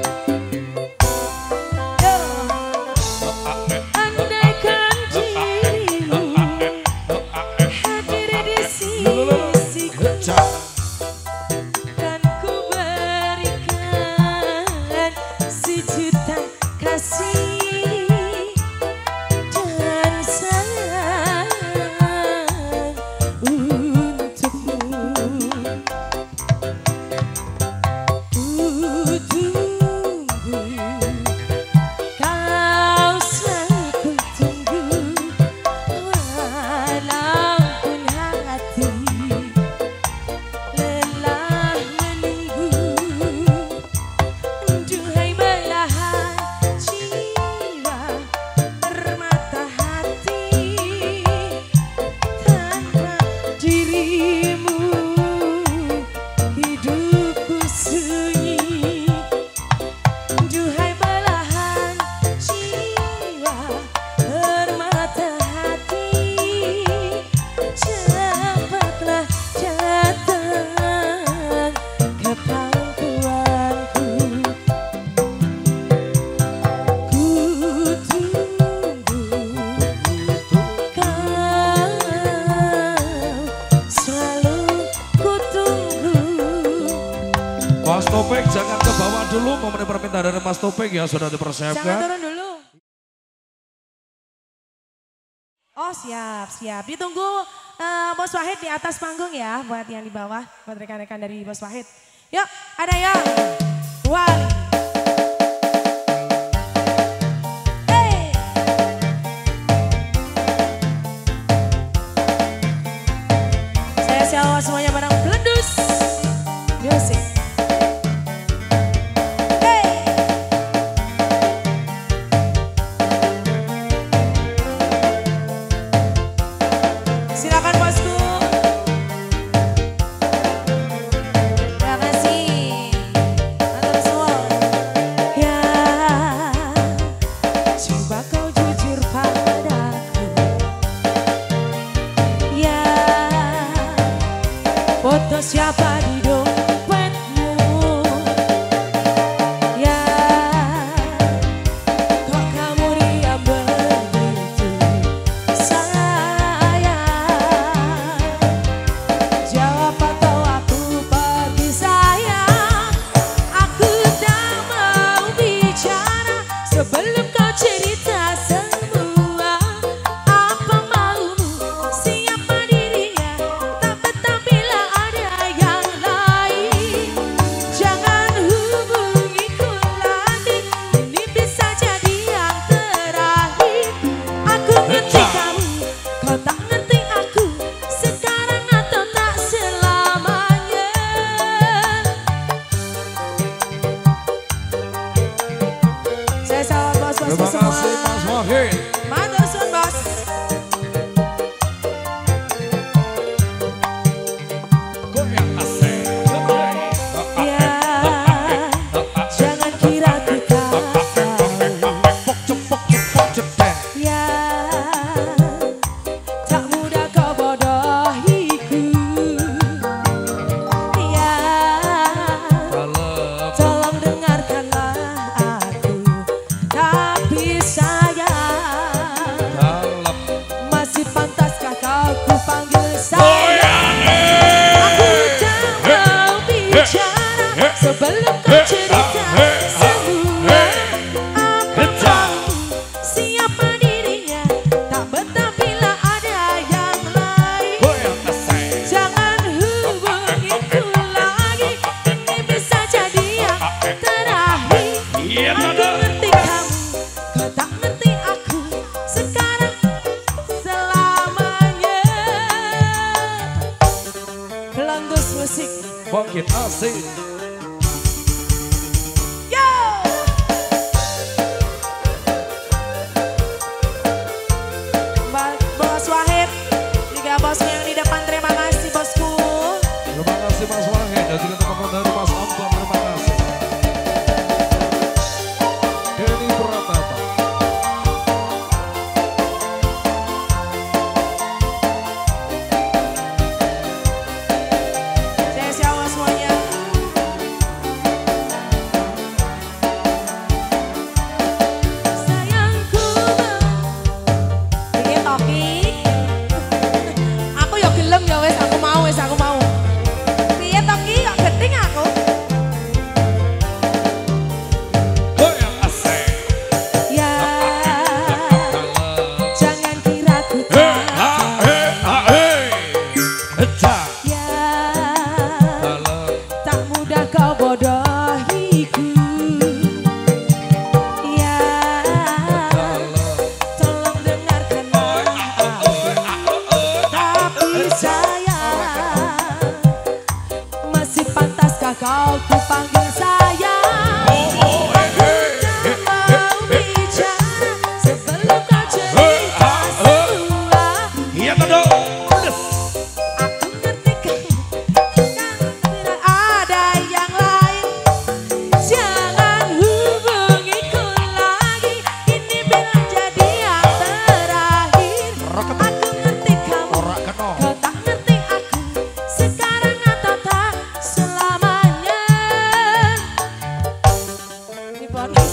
B: Andaikan dirimu hadir di sisiku, kan ku berikan sejuta kasih dan sayang untukmu. Ku tunggu, kau selalu tunggu, walaupun hati lelah menunggu. Duhai belahan jiwa, permata hati, tanpa dirimu hidupku sunyi. Duhai belahan jiwa, permata hati, cepatlah datang ke pangkuanku. Ku tunggu, kau selalu ku tunggu.
A: Mas Topeng jangan ke bawah dulu, memenuhi permintaan dari Mas Topeng ya sudah
B: Jangan
A: dipersiapkan.
B: turun dulu. Oh siap. Ditunggu Bos Wahid di atas panggung ya, buat yang di bawah, buat rekan-rekan dari Bos Wahid. Yuk, ada yang Wali. Hey. Saya siawa semuanya bareng Belendus Music. Hey. Silakan bosku. Terima kasih. Matur suwun. Ya, coba kau jujur padaku. Ya, foto siapa di dompetmu? Ya, kok kamu diam begitu? Jawab atau aku pergi sayang. Aku tak mau bicara sebelum kau cerita semua. Apa maumu, siapa dirinya, tak betah bila ada yang lain. Jangan hubungiku lagi, ini bisa jadi yang terakhir. Aku ngerti kamu, kau tak ngerti aku, sekarang atau tak selamanya. Saya sawah bos-bosku
A: Terima
B: semua.
A: kasih Mas Wahid.
B: Matur suwun bos.
A: Goyang asik.
B: Ya, jangan kira kita ya, tak mudah kau bodohiku. Ya,
A: Dalam
B: tolong dengarkanlah aku. Tapi sayang,
A: dalam
B: masih pantaskah kau ku panggil sayang? Aku tak mau bicara sebelum kau cerita semua. Aku tahu siapa dirinya, tak betah bila ada yang lain.
A: goyang asik.
B: Jangan hubungiku lagi, ini bisa jadi yang terakhir.
A: Iya,
B: Aku
A: Nana.
B: ngerti kamu, kau tak ngerti aku, sekarang selamanya. Belendus Musik.
A: Bangkit asik.
B: Yo! Bos Wahid, juga bosku yang di depan, terima kasih bosku.
A: Terima kasih Mas Wahid dan juga teman-teman dari Mas Ambon, terima kasih. Denny Pratama.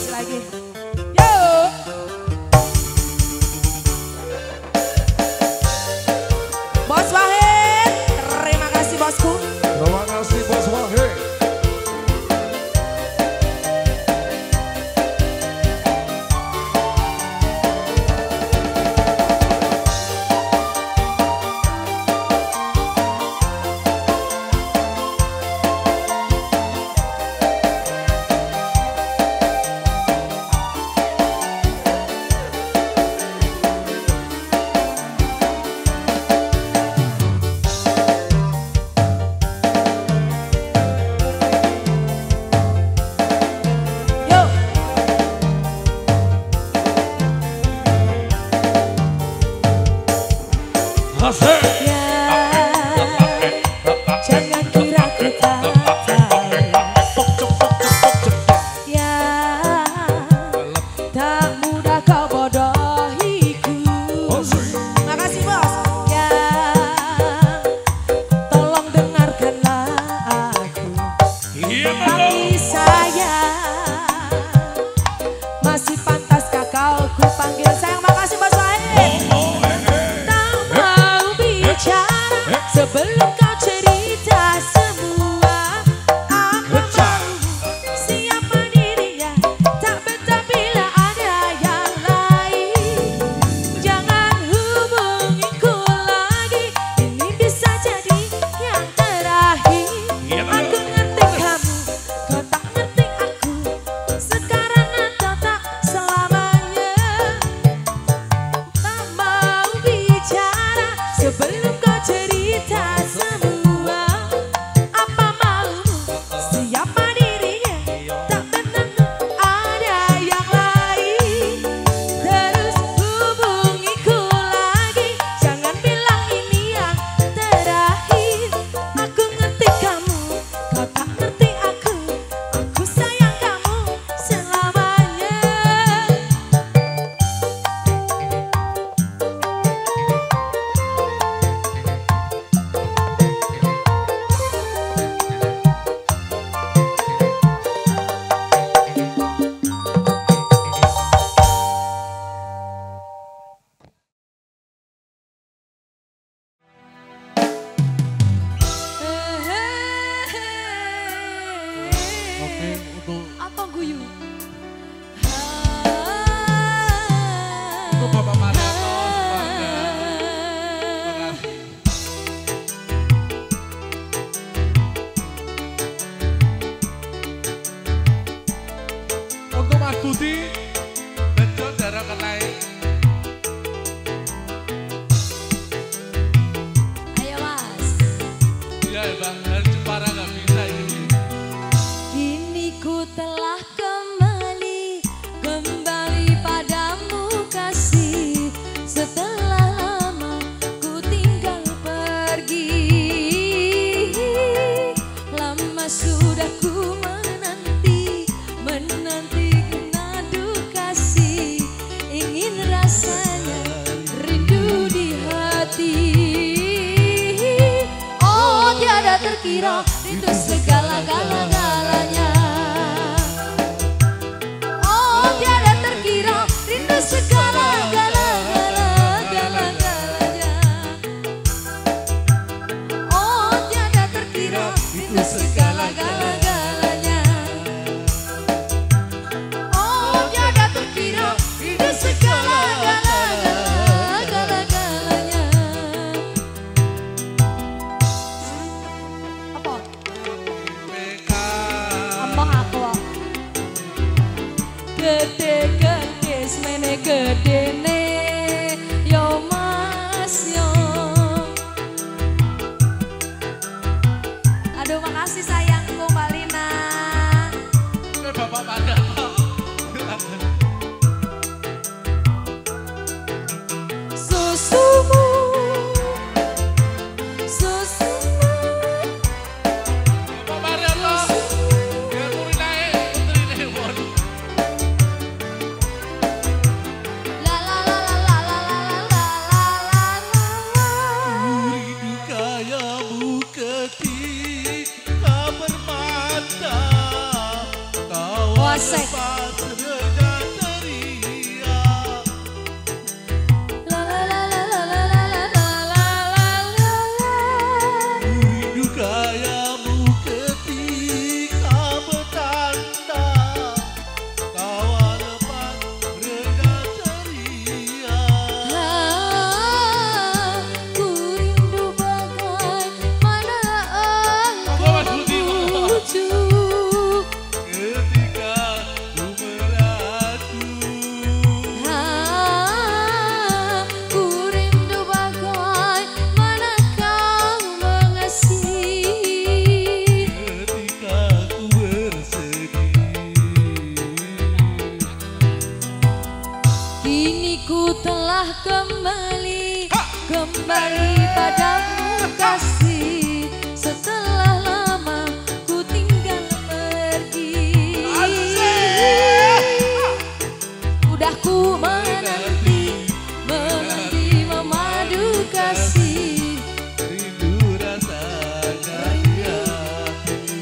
B: Makasih lagi. Yuk. Bos Wahid, terima kasih bosku.
A: Terima kasih Bos Wahid. Asik.
B: Jangan kira ku tak tahu. Ya, tak mudah kau bodohiku. Makasih bos. Ya, tolong dengarkanlah aku. Tapi saya masih pantaskah kau ku panggil sayang. Makasih bos Wahid. Sebelum kau cerita semua, aku tahu siapa dirinya. Tak betah bila ada yang lain. Jangan hubungiku lagi, ini bisa jadi yang terakhir. Aku ngerti kamu, kau tak ngerti aku. Sekarang atau tak selamanya. Tak mau bicara sebelum kau cerita semua. Apa maumu, siapa dirinya. Tak benar ada yang lain. Terus hubungiku lagi, jangan bilang ini yang terakhir. Aku ngerti kamu, kau tak ngerti aku. Aku sayang kamu selamanya.
D: Oke, untuk
C: Apa guyu?
D: Bapak Marianto semuanya. Terima kasih. Untuk Mas Budi, bejo darah kenai.
C: Ayo mas.
D: Iya bang, dari Jepara nggak bisa ini.
C: Kini ku telah kembali padamu kasih. Setelah lama ku tinggal pergi. Lama sudah ku menanti nadu kasih. Ingin rasanya rindu di hati. Oh tiada terkira itu segala-galanya. Oh tiada terkira rindu segala-galanya. Oh tiada terkira rindu segala-galanya. Oh tiada terkira rindu segala-galanya. Apa? Ngomong aku. Gede-gede semene gedene yo mas yo. Aduh makasih sayangku Mbak Lina.
D: Ini Bapak Marianto.
C: Susumu
D: Bapak Marianto. Dia mulai naik, putri Newon.
C: la la la ku telah kembali padamu kasih, setelah lama ku tinggal pergi. Udah ku menanti memadu kasih,
D: rindu rasanya di hati.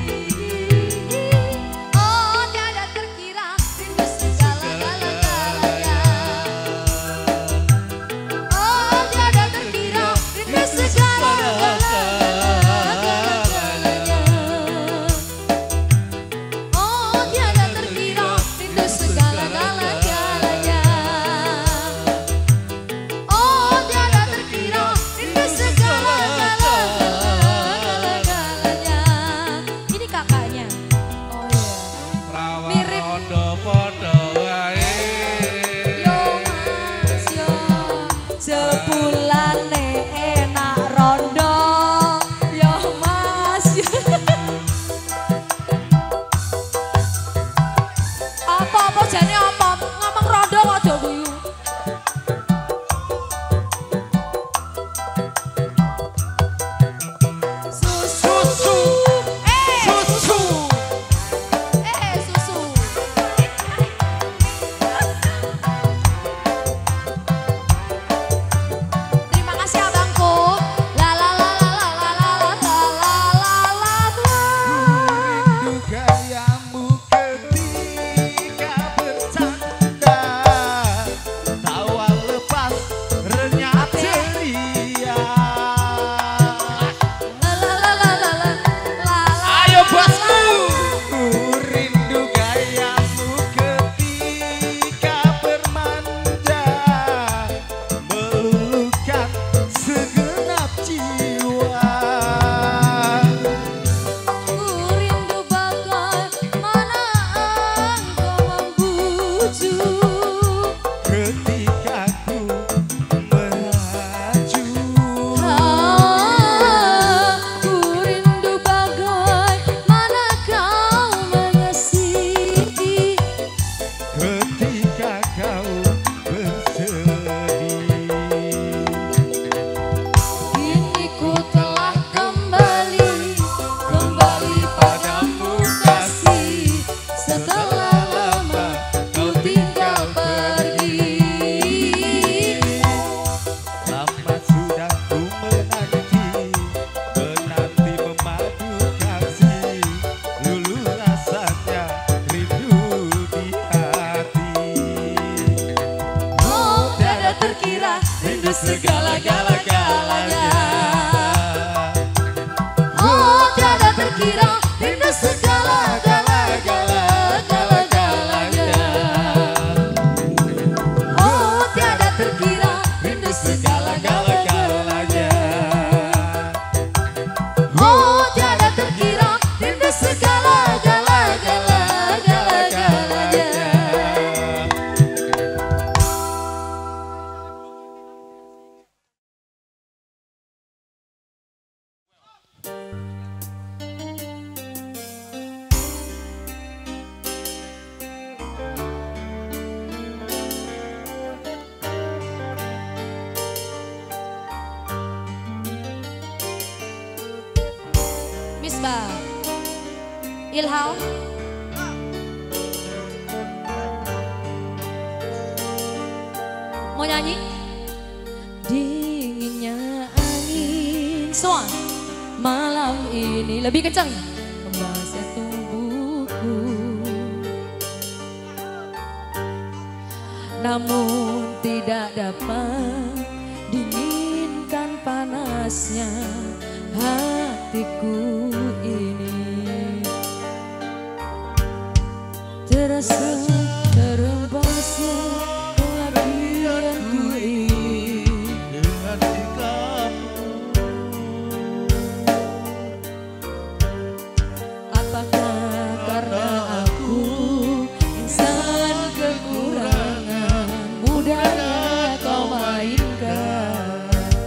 C: oh tiada terkira rindu segala-galanya. Oh tiada terkira rindu segala-galanya. Oh tiada terkira rindu segala-galanya. Oh tiada terkira rindu segala-galanya. Ini kakaknya. Oh iya.
D: Rawa
C: Mirip.
D: podo-podo wae.
C: Yo mas yo, sepulane enak rondo. Yo mas yo. Apa jane apa? Ngomong rondo aja guyu. Susu. Susu. Susu. Terima kasih abangku. La la la la la la la la la la la la.
D: Rindu gayamu ketika bercanda, tawa lepas renyah ceria.
C: La la la la la la la.
D: Ayo bosku. Rindu gayamu ketika bermanja, meluluhkan segenap jiwa.
C: Ku rindu bagaimana engkau membujuk.
D: Ketika ku melaju,
C: Ku rindu bagaimana kau mengasihi.
D: ketika kau bersedih.
C: Kini ku telah kembali padamu kasih, setelah lama kau tinggal pergi.
D: Lama sudah ku menanti memadu kasih, lulu rasanya rindu di hati.
C: Oh tiada terkira rindu segala-galanya. Oh tiada terkira rindu segala-galanya. Oh tiada terkira rindu segala-galanya. Oh tiada terkira rindu segala-galanya. Misbah Ilham. Mau nyanyi? Dinginnya angin Soan malam ini lebih kencang membasah tubuhku, namun tidak dapat dinginkan panasnya hatiku ini. Terasa terempasnya kebahagiaanku ini.
D: Dengan sikapmu,
C: Apakah karena aku insan kekurangan, mudahnya kau mainkan.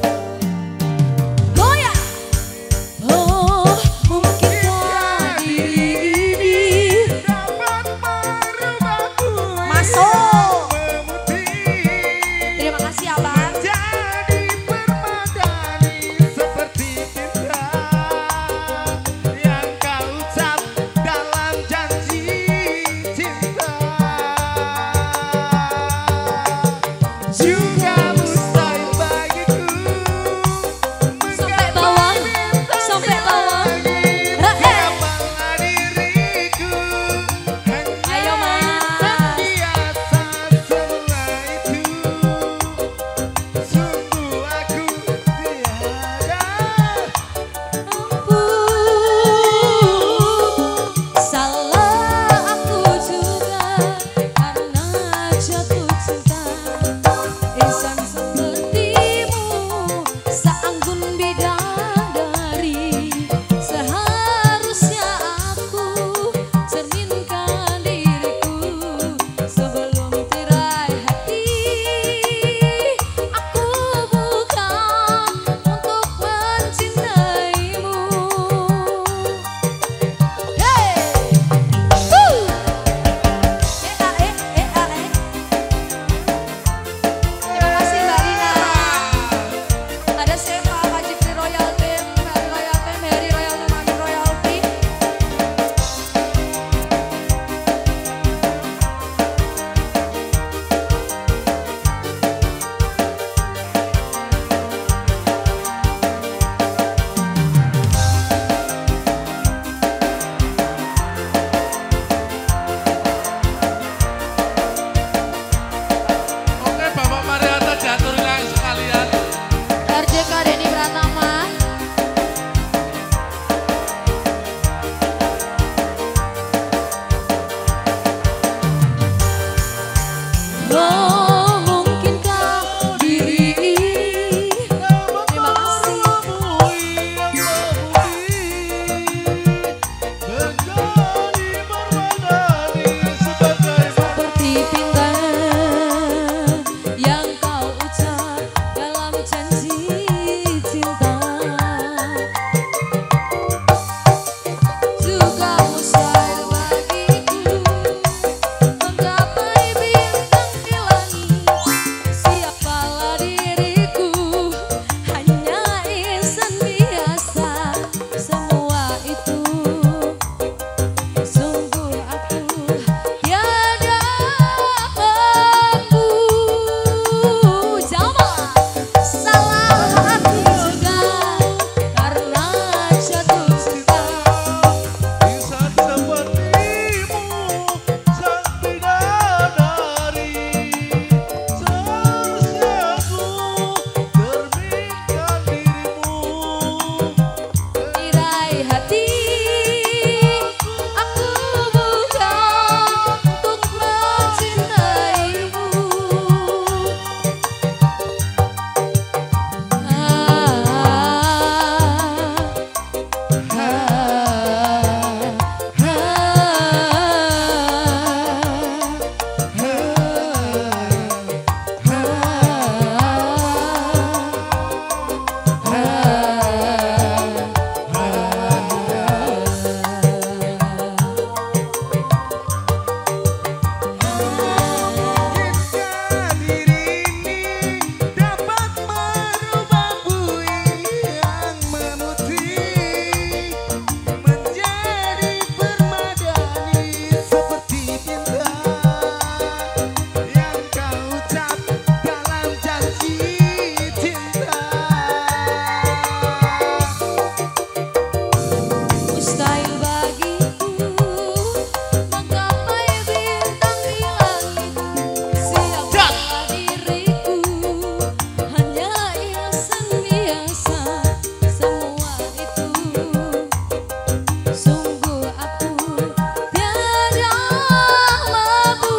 C: Goyang! Oh, mungkinkah diri ini
D: dapat merubahku
C: masuk?
D: memutih
C: Oh mungkinkah diri. Terima kasih. Seperti bintang yang kau ucap dalam janji cinta, juga mustahil bagiku menggapai bintang di langit. Siapalah diriku, hanya insan biasa. Semua itu sungguh aku tiada mampu. Jangan salah hati juga karena jatuh cinta.
D: Insan sepertimu sang bidadari, seharusnya aku terminkan dirimu.
C: Tirai hati aku buka untuk mencintaimu.
D: Jika diri ini dapat merubah bui yang memutih menjadi permadani, seperti bintang yang kau ucap dalam janji cinta.
C: Mustahil bagiku menggapai bintang di langit. Siapalah diriku, hanya insan biasa. Semua itu sungguh aku tiada mampu.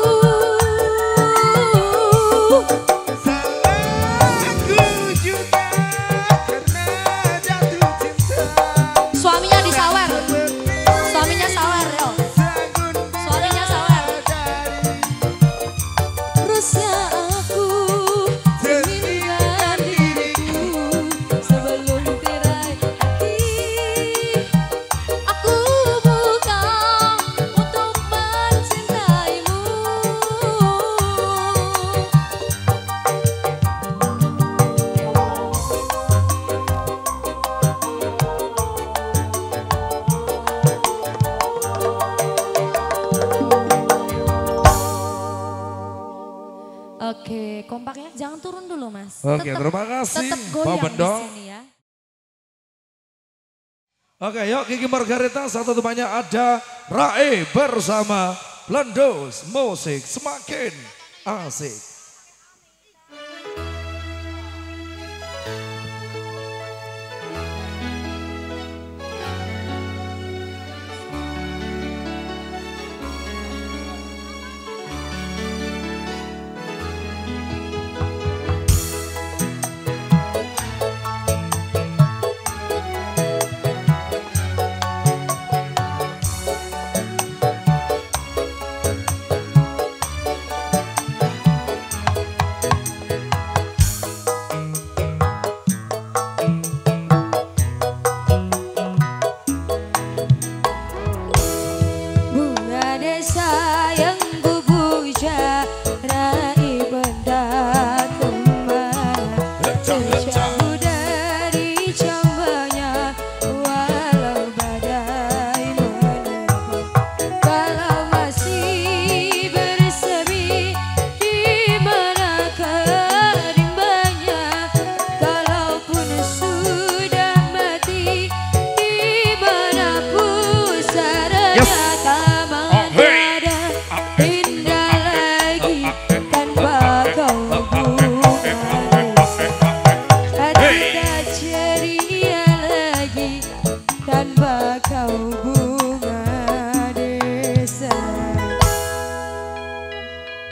D: Salahku juga karena jatuh cinta.
C: Suaminya disawer, suaminya sawer yo. Suaminya sawer. Terusnya aku cerminkan diriku sebelum tirai hati aku buka untuk mencintaimu. Oke, kompaknya jangan turun dulu, Mas.
A: Oke, terima kasih,
C: Tetap
A: Pak
C: goyang di
A: Bendong.
C: sini ya.
A: Oke, yuk Kiki Margarita, satu temannya ada Rae bersama Lendos Musik Semakin Asik.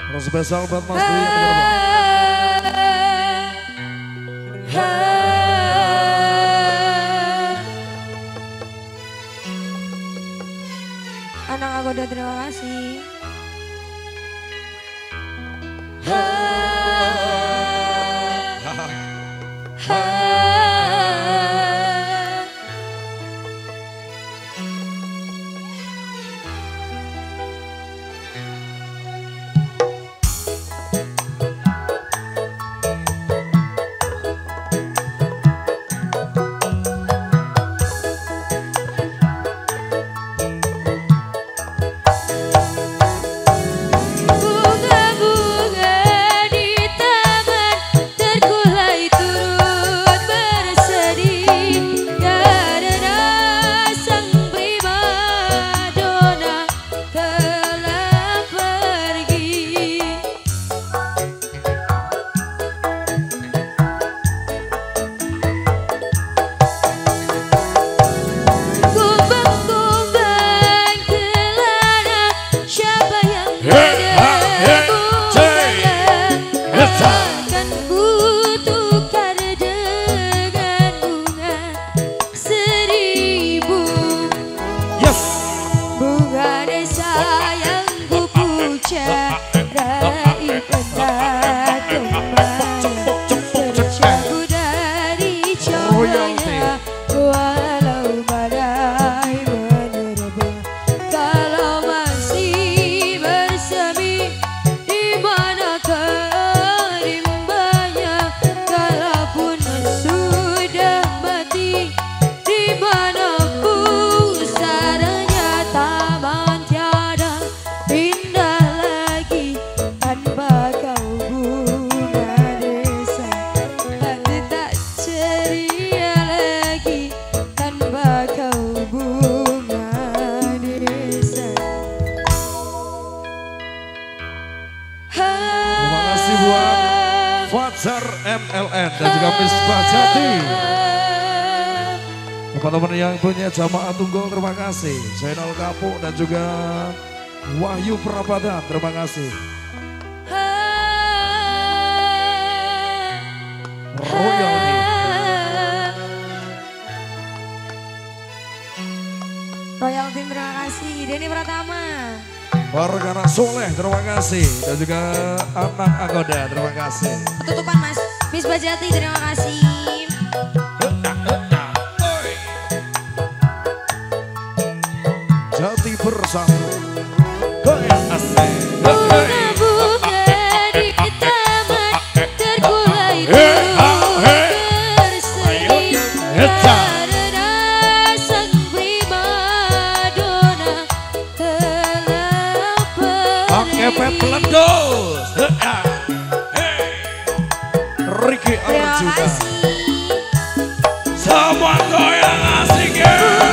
A: Terus spesial buat Mas Dwi yang bener, Bang.
C: Anak Agoda terima kasih.
A: Fajar MLN dan juga Misbah Jati. Teman-teman yang punya jamaah tunggal terima kasih. Channel Kapuk dan juga Wahyu Prabatan terima kasih. Royalty.
C: Royalty terima kasih. Denny Pratama.
A: Warga Soleh terima kasih dan juga anak Agoda terima kasih.
C: Penutupan Mas Misbah Jati terima kasih.
A: Jati bersatu goyang asik.
C: Bunga di taman terkulai turun berseri karena sang primadona telah
A: Epet Pelendos. Ricky Arjuna. Semua goyang asik ya.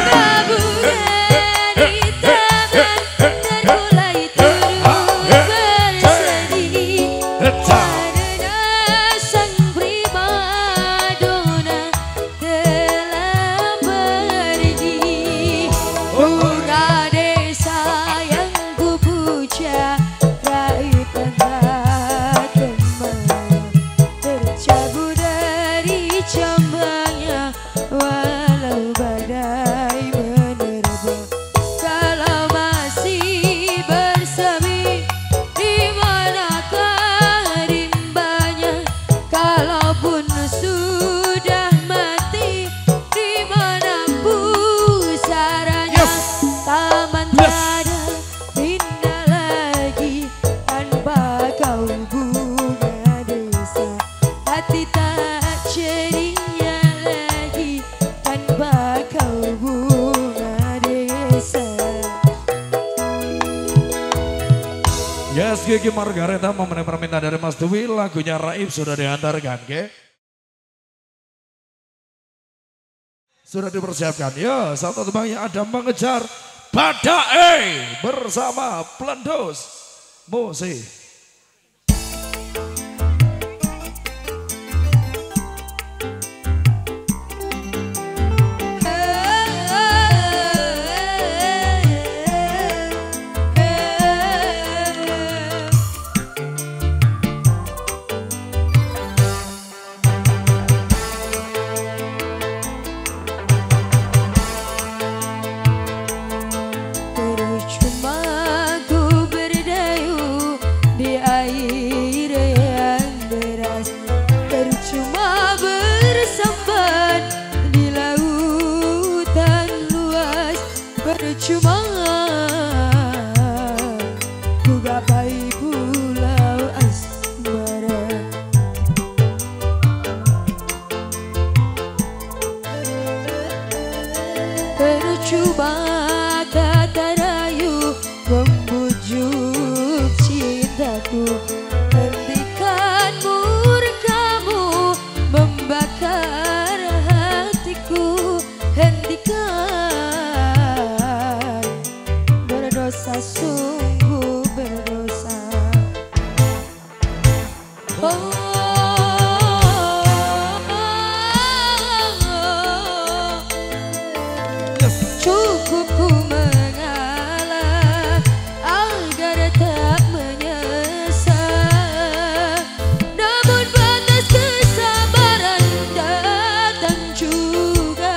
A: Yes, Gigi Margareta memenuhi permintaan dari Mas Dwi, lagunya Raib sudah diantarkan, ke? Sudah dipersiapkan, ya satu tembang yang ada mengejar Badai bersama Pelendos Musik.
C: cintaku. Hentikan murkamu membakar hatiku. Hentikan, berdosa sungguh berdosa. Cukup ku mengalah agar tak menyesal. Namun batas kesabaran datang juga.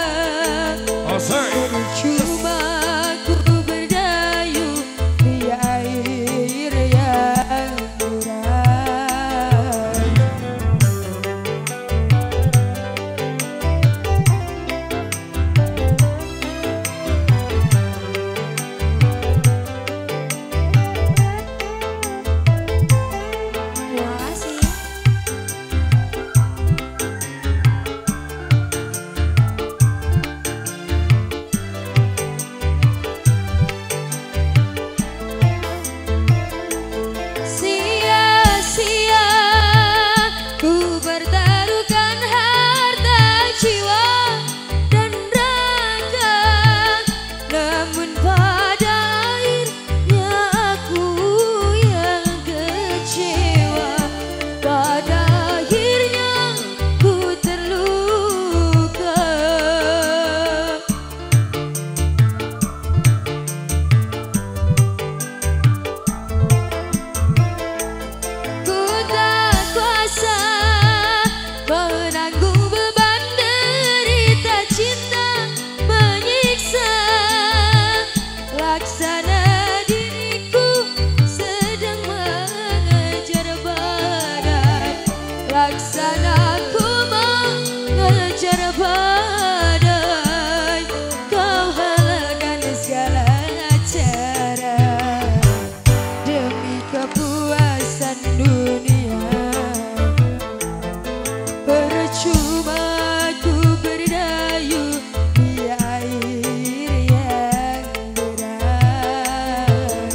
C: Cuma ku berdayu di air yang deras. Terima kasih. Sia-sia ku bertaruhkan harta jiwa dan raga, namun pada akhirnya aku yang kecewa. Pada akhirnya ku terluka. Ku tak kuasa menanggung beban derita cinta menyiksa. Laksana diriku sedang mengejar badai. Laksana ku mengejar badai. Kau halalkan segala cara demi kepuasan dunia. Percuma ku berdayu di air yang deras.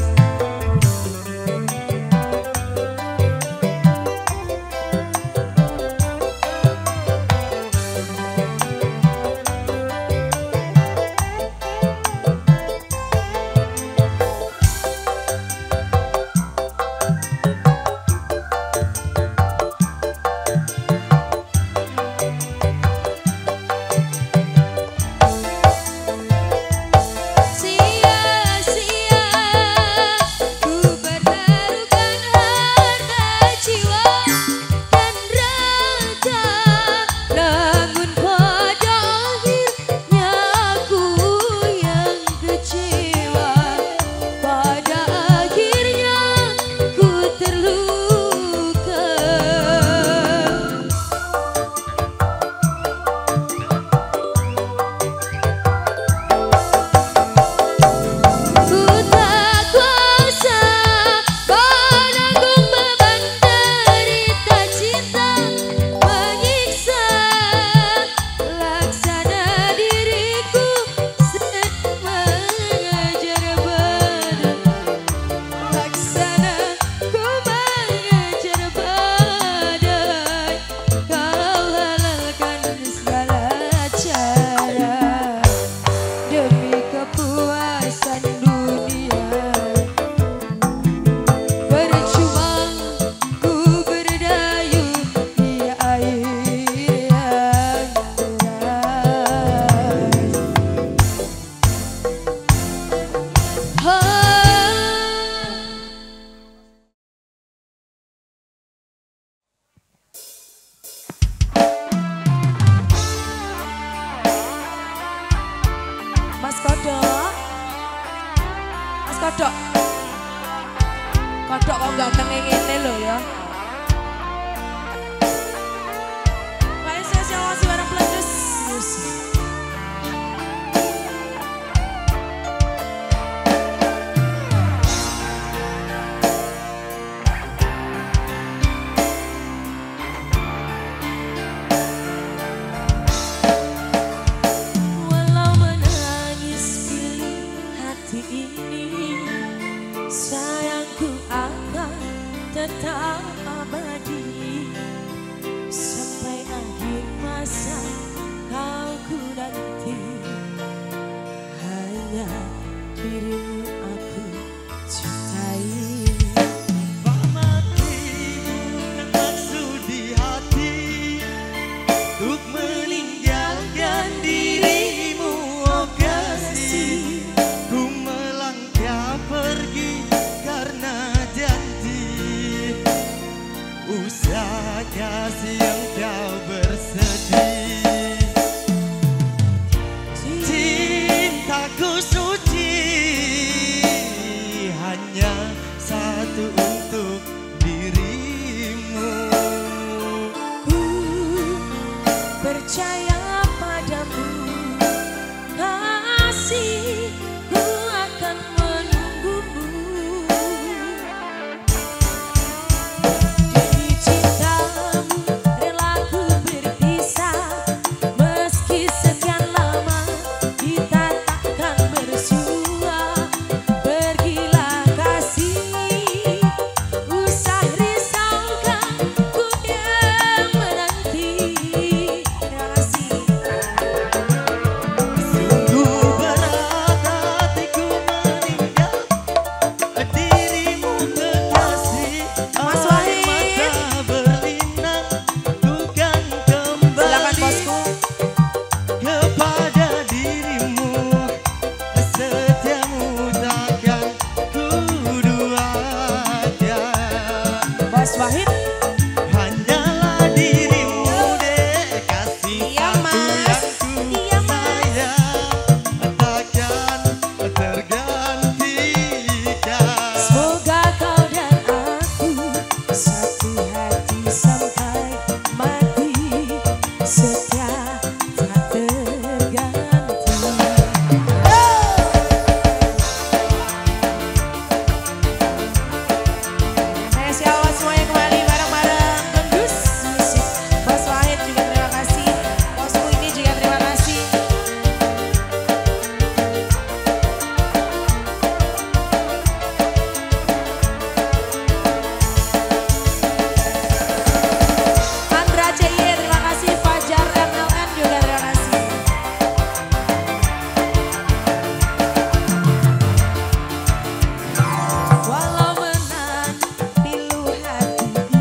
C: Sia-sia ku bertaruhkan harta jiwa dan raga, namun pada akhirnya aku yang kecewa. Pada akhirnya ku terluka. Ku tak kuasa menanggung beban derita cinta menyiksa. Laksana diriku sedang mengejar badai. Laksana ku mengejar badai. Kau halalkan segala cara demi kepuasan dunia. Percuma ku berdayu di air yang deras.
B: Mas Kodok. Mas Kodok. Kodok kok ganteng ngene lho ya. Mari saya masih bareng peletus. Walau menangis pilih hati ini tetap abadi sampai akhir masa kau ku nanti. Hanya dirimu aku cintai.
E: Kasih yang kau bersedih, cintaku suci hanya satu untuk dirimu.
B: Ku percaya padamu kasih, ku akan menunggumu. Bos Wahid,
E: hanyalah dirimu deh, kasih satu yang ku sayang, takkan tergantikan.
B: semoga kau dan aku satu hati sampai mati, setia tak terganti. Siapa semuanya kembali bareng-bareng Gendus Musik. Bos Wahid juga terima kasih, bosku ini juga terima kasih. Andra CY terima kasih, Fajar MLN juga terima kasih. Walau menang pilu hatiku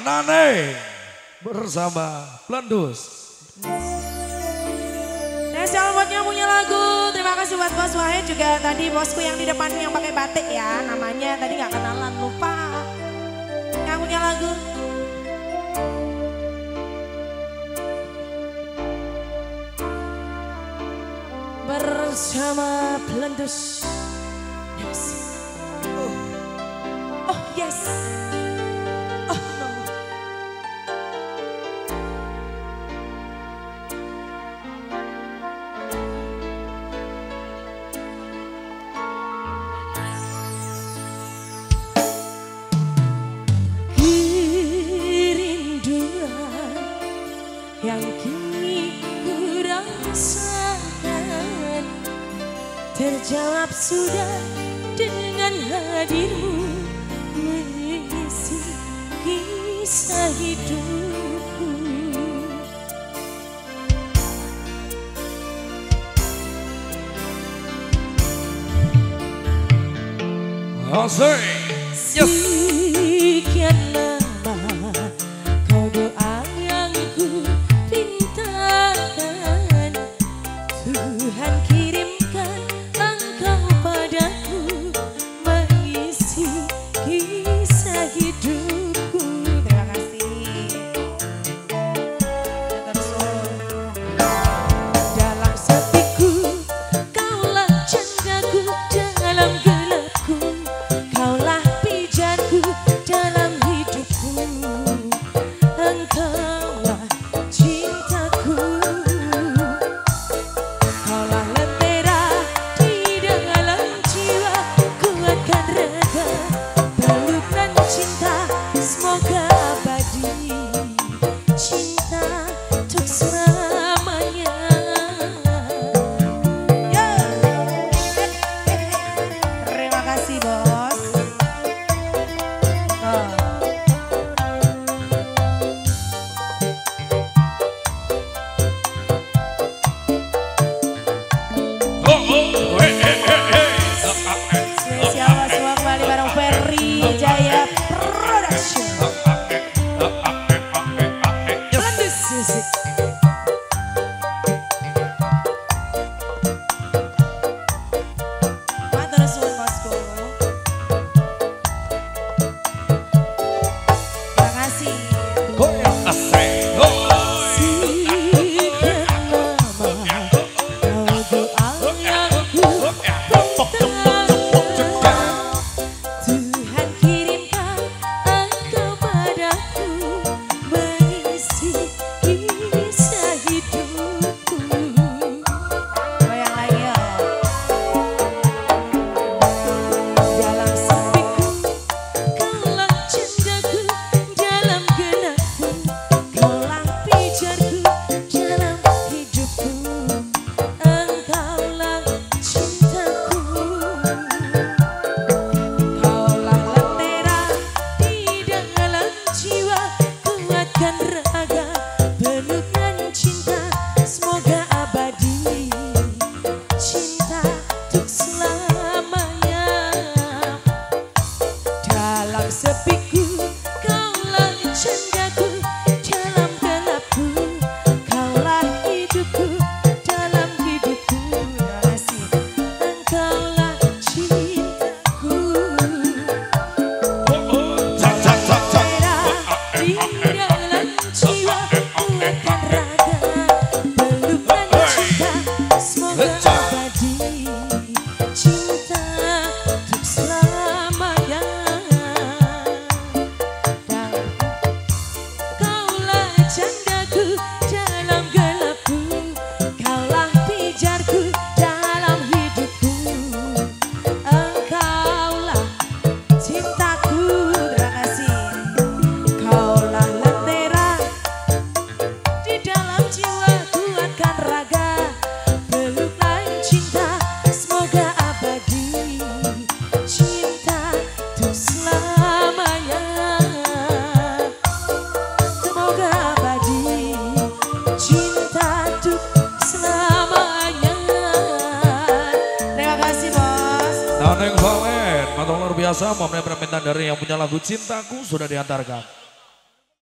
A: Nane bersama Blendus.
B: Spesial buat yang punya lagu, terima kasih buat Bos Wahid juga tadi bosku yang di depan yang pakai batik ya, namanya tadi nggak kenalan lupa. Yang punya lagu. Bersama Blendus. Yes. Oh yes. Oh no. Yang kini ku rasakan terjawab sudah dengan hadirmu mengisi kisah hidupku.
A: Asik. Yes.
B: Sekian lama kau doa yang ku pintakan, Tuhan kirimkan engkau padaku mengisi kisah hidupku. Terima kasih. Dalam sepiku kaulah candaku, dalam gelapku kaulah pijarku, dalam hidupku engkaulah cintaku. Kaulah lentera di dalam jiwa, kuatkan raga, pelukkan cinta, semoga abadi, cinta untuk selamanya. Terima kasih bos. Spesial Mas Wang kembali bareng Ferry Jaya Production. Blendus Music. Matur suwun bosku. Terima kasih.
A: Asik.
B: Tuhan kirimkan engkau padaku mengisi kisah hidupku. Goyang lagi ya. Dalam sepiku kaulah candaku, dalam gelapku kaulah pijarku, dalam hidupku engkaulah cintaku. Kaulah lentera di dalam jiwa, kuatkan raga, pelukkan cinta, semoga abadi, cinta untuk selamanya. Dalam sepiku kaulah candaku, dalam gelapku kaulah hidupku, dalam hidupku engkaulah cintaku. Di dalam jiwa, kuatkan raga, pelukkan cinta, semoga abadi, cinta untuk selamanya. Dan kaulah candaku, dalam gelapku kaulah pijarku, dalam hidupku engkaulah cintaku. Terima kasih. Kaulah lentera di dalam jiwa, kuatkan raga, pelukkan cinta, semoga abadi, cinta untuk selamanya. Semoga abadi, cinta untuk selamanya. Terima kasih bos.
A: Naneng Valen, matur luar biasa. Momen permintaan dari yang punya lagu Cintaku sudah diantarkan.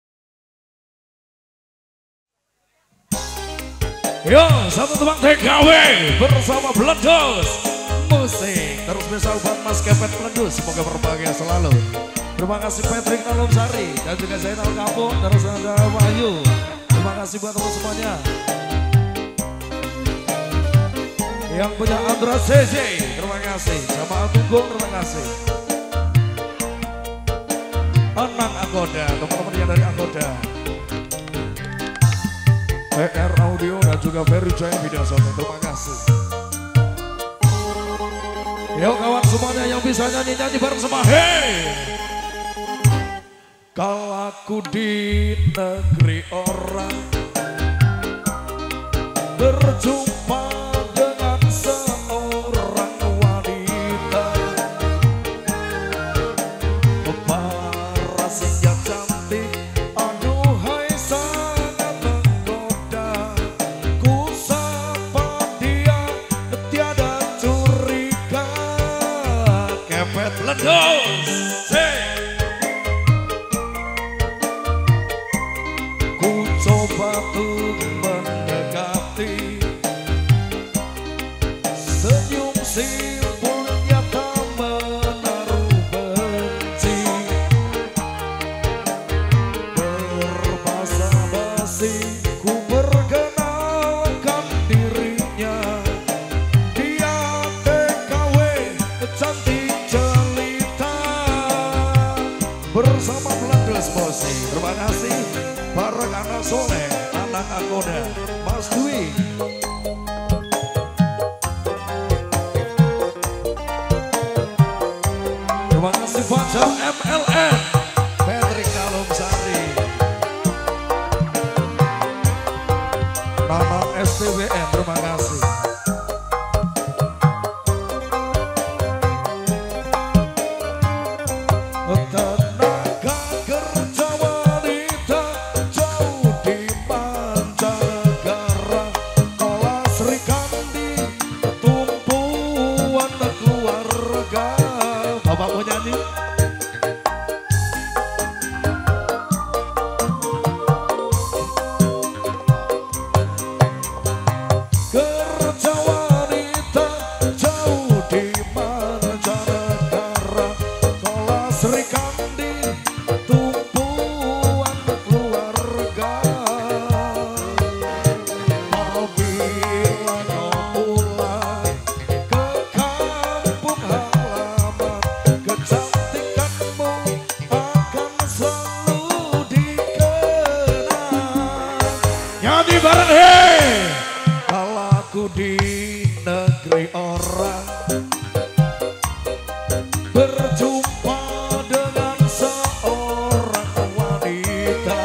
A: Yo, satu tebang TKW bersama Bledus Musik. Terus bisa buat Mas Kepet Bledus, semoga berbahagia selalu. Terima kasih Patrick Nalomsari dan juga Zainal Kampung, terus ada Wahyu. Terima kasih buat teman semuanya. Yang punya Andra CJ, terima kasih. Sama Atunggung, terima kasih. Anang Anggoda, teman-teman yang dari Anggoda. PR Audio dan juga Ferry Jaya Video Sound, terima kasih. Yo kawan semuanya yang bisa nyanyi-nyanyi bareng sama hey. Kalau aku di negeri orang berjumpa dengan seorang wanita parasnya cantik, aduhai sangat menggoda. Ku sapa dia tiada curiga. Kepet Bledus. Coba tuh mendekati, senyum simpulnya tak menaruh benci, berbasa-basi ku perkenalkan dirinya. Dia TKW cantik jelita bersama Bledus Musik. Terima kasih bareng anak soleh, anak Anggoda, Mas Dwi. Terima kasih Fajar MLN, Patrick Nalomsari, Nana STWN, terima kasih. Tenaga kerja wanita jauh di mancanegara, Kola Sri Kandi tumpuan keluarga. Bapak mau nyanyi? Kerja wanita jauh di mancanegara, Kola Sri Kandi tumpuan keluarga. Apabila kau pulang ke kampung halaman, kecantikanmu akan selalu dikenang. Nyanyi bareng hei. Kalau aku di negeri orang berjumpa dengan seorang wanita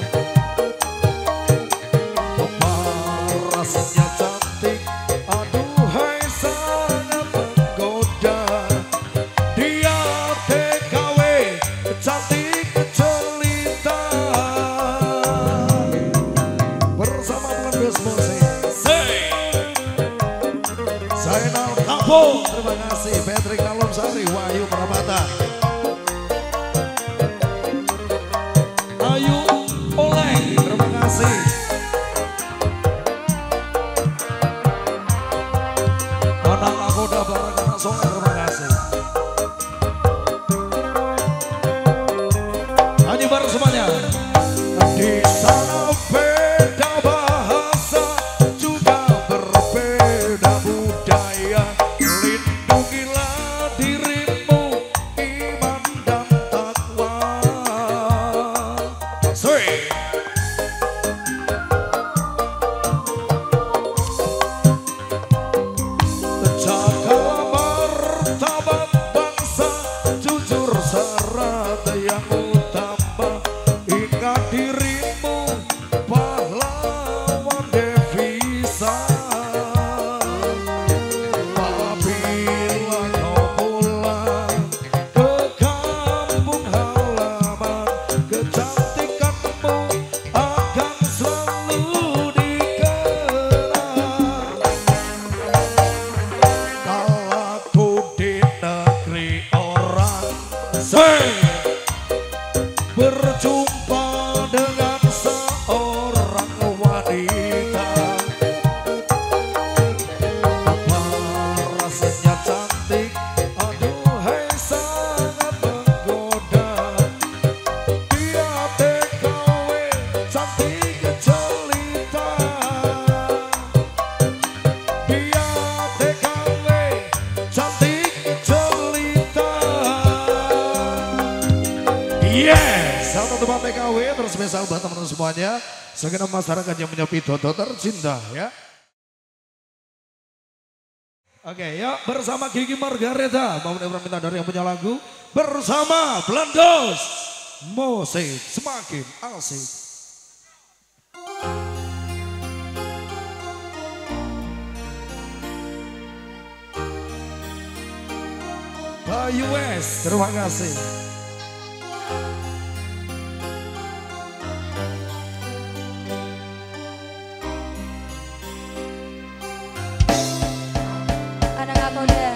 A: parasnya cantik, aduhai sangat menggoda. Dia TKW cantik jelita bersama Bledus Musik. Zainal Kampung, terima kasih. Patrick Nalomsari, Wahyu Prabata, Ayu Oleh, terima kasih. Anak Anggoda bareng anak soleh, terima kasih. Nyanyi bareng semuanya. Di sana beda bahasa, juga berbeda budaya. Lindungilah dirimu, iman dan takwa. Sweet. Jaga martabat bangsa, jujur syarat yang utama. Ingat dirimu, pahlawan devisa. Apabila kau pulang ke kampung halaman, kecantikanmu cantik jelita. Dia TKW cantik jelita. Yes, satu tempat TKW terus spesial buat teman-teman semuanya. Segenap masyarakat yang menyepi Dodo tercinta ya. Oke, yuk bersama Gigi Margareta, mau minta dari yang punya lagu bersama Blendos, musik semakin asik. Bayu West, terima kasih.
C: Anak aku deh.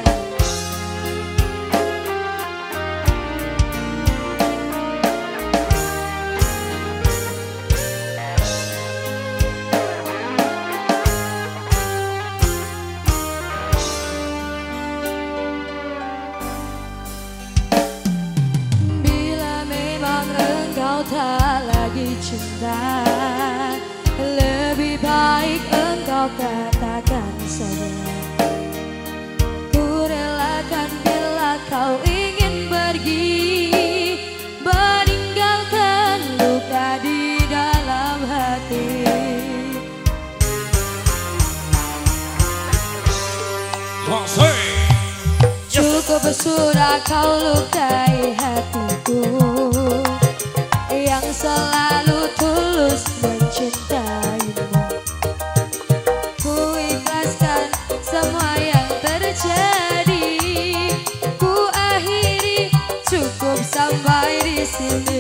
C: Bila memang engkau tak lagi cinta, lebih baik engkau katakan saja. Kurelakan bila kau ingin pergi, meninggalkan luka di dalam hati. Cukup sudah kau lukai hatiku yang selalu tulus mencintaimu. Ku ikhlaskan semua yang terjadi, ku akhiri cukup sampai di sini.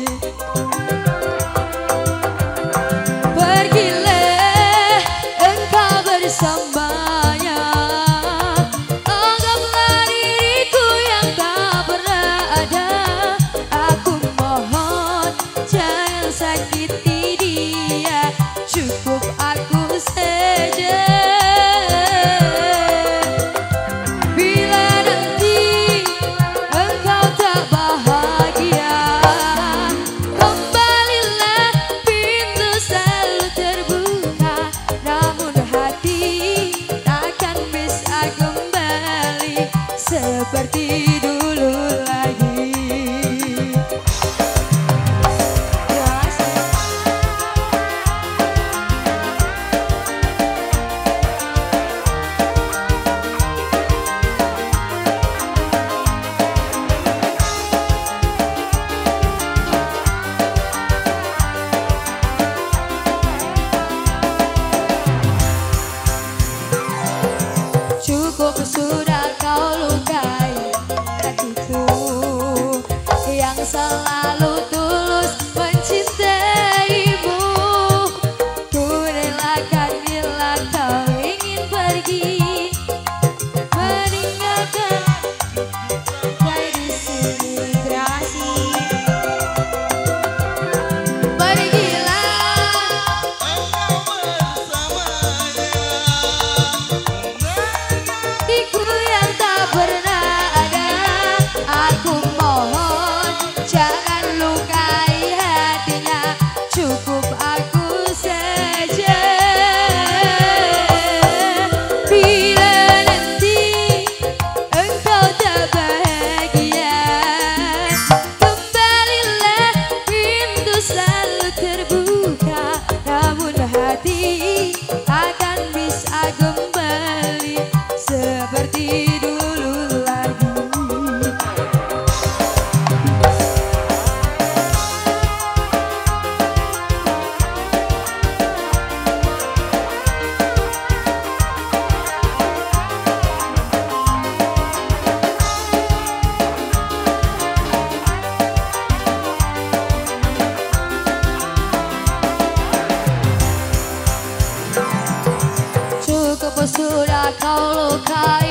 C: Pergilah engkau bersamanya, anggaplah diriku yang tak pernah ada. Aku mohon jangan sakiti dia, cukup aku saja. Bila nanti engkau tak bahagia, kembalilah, pintu selalu terbuka. Namun hati takkan bisa kembali seperti dulu lagi. Cukup sudah kau lukai hatiku yang selalu tulus mencintaimu. Ku relakan bila kau ingin pergi, meninggalkan sampai di sini. Terima kasih. Pergilah hatiku yang tak pernah ada. Aku mohon jangan lukai hatinya, cukup aku saja. Bila nanti engkau tak bahagia, kembalilah, pintu selalu terbuka. Namun hati akan bisa kembali seperti dulu lagi. Cukup sudah kau lukai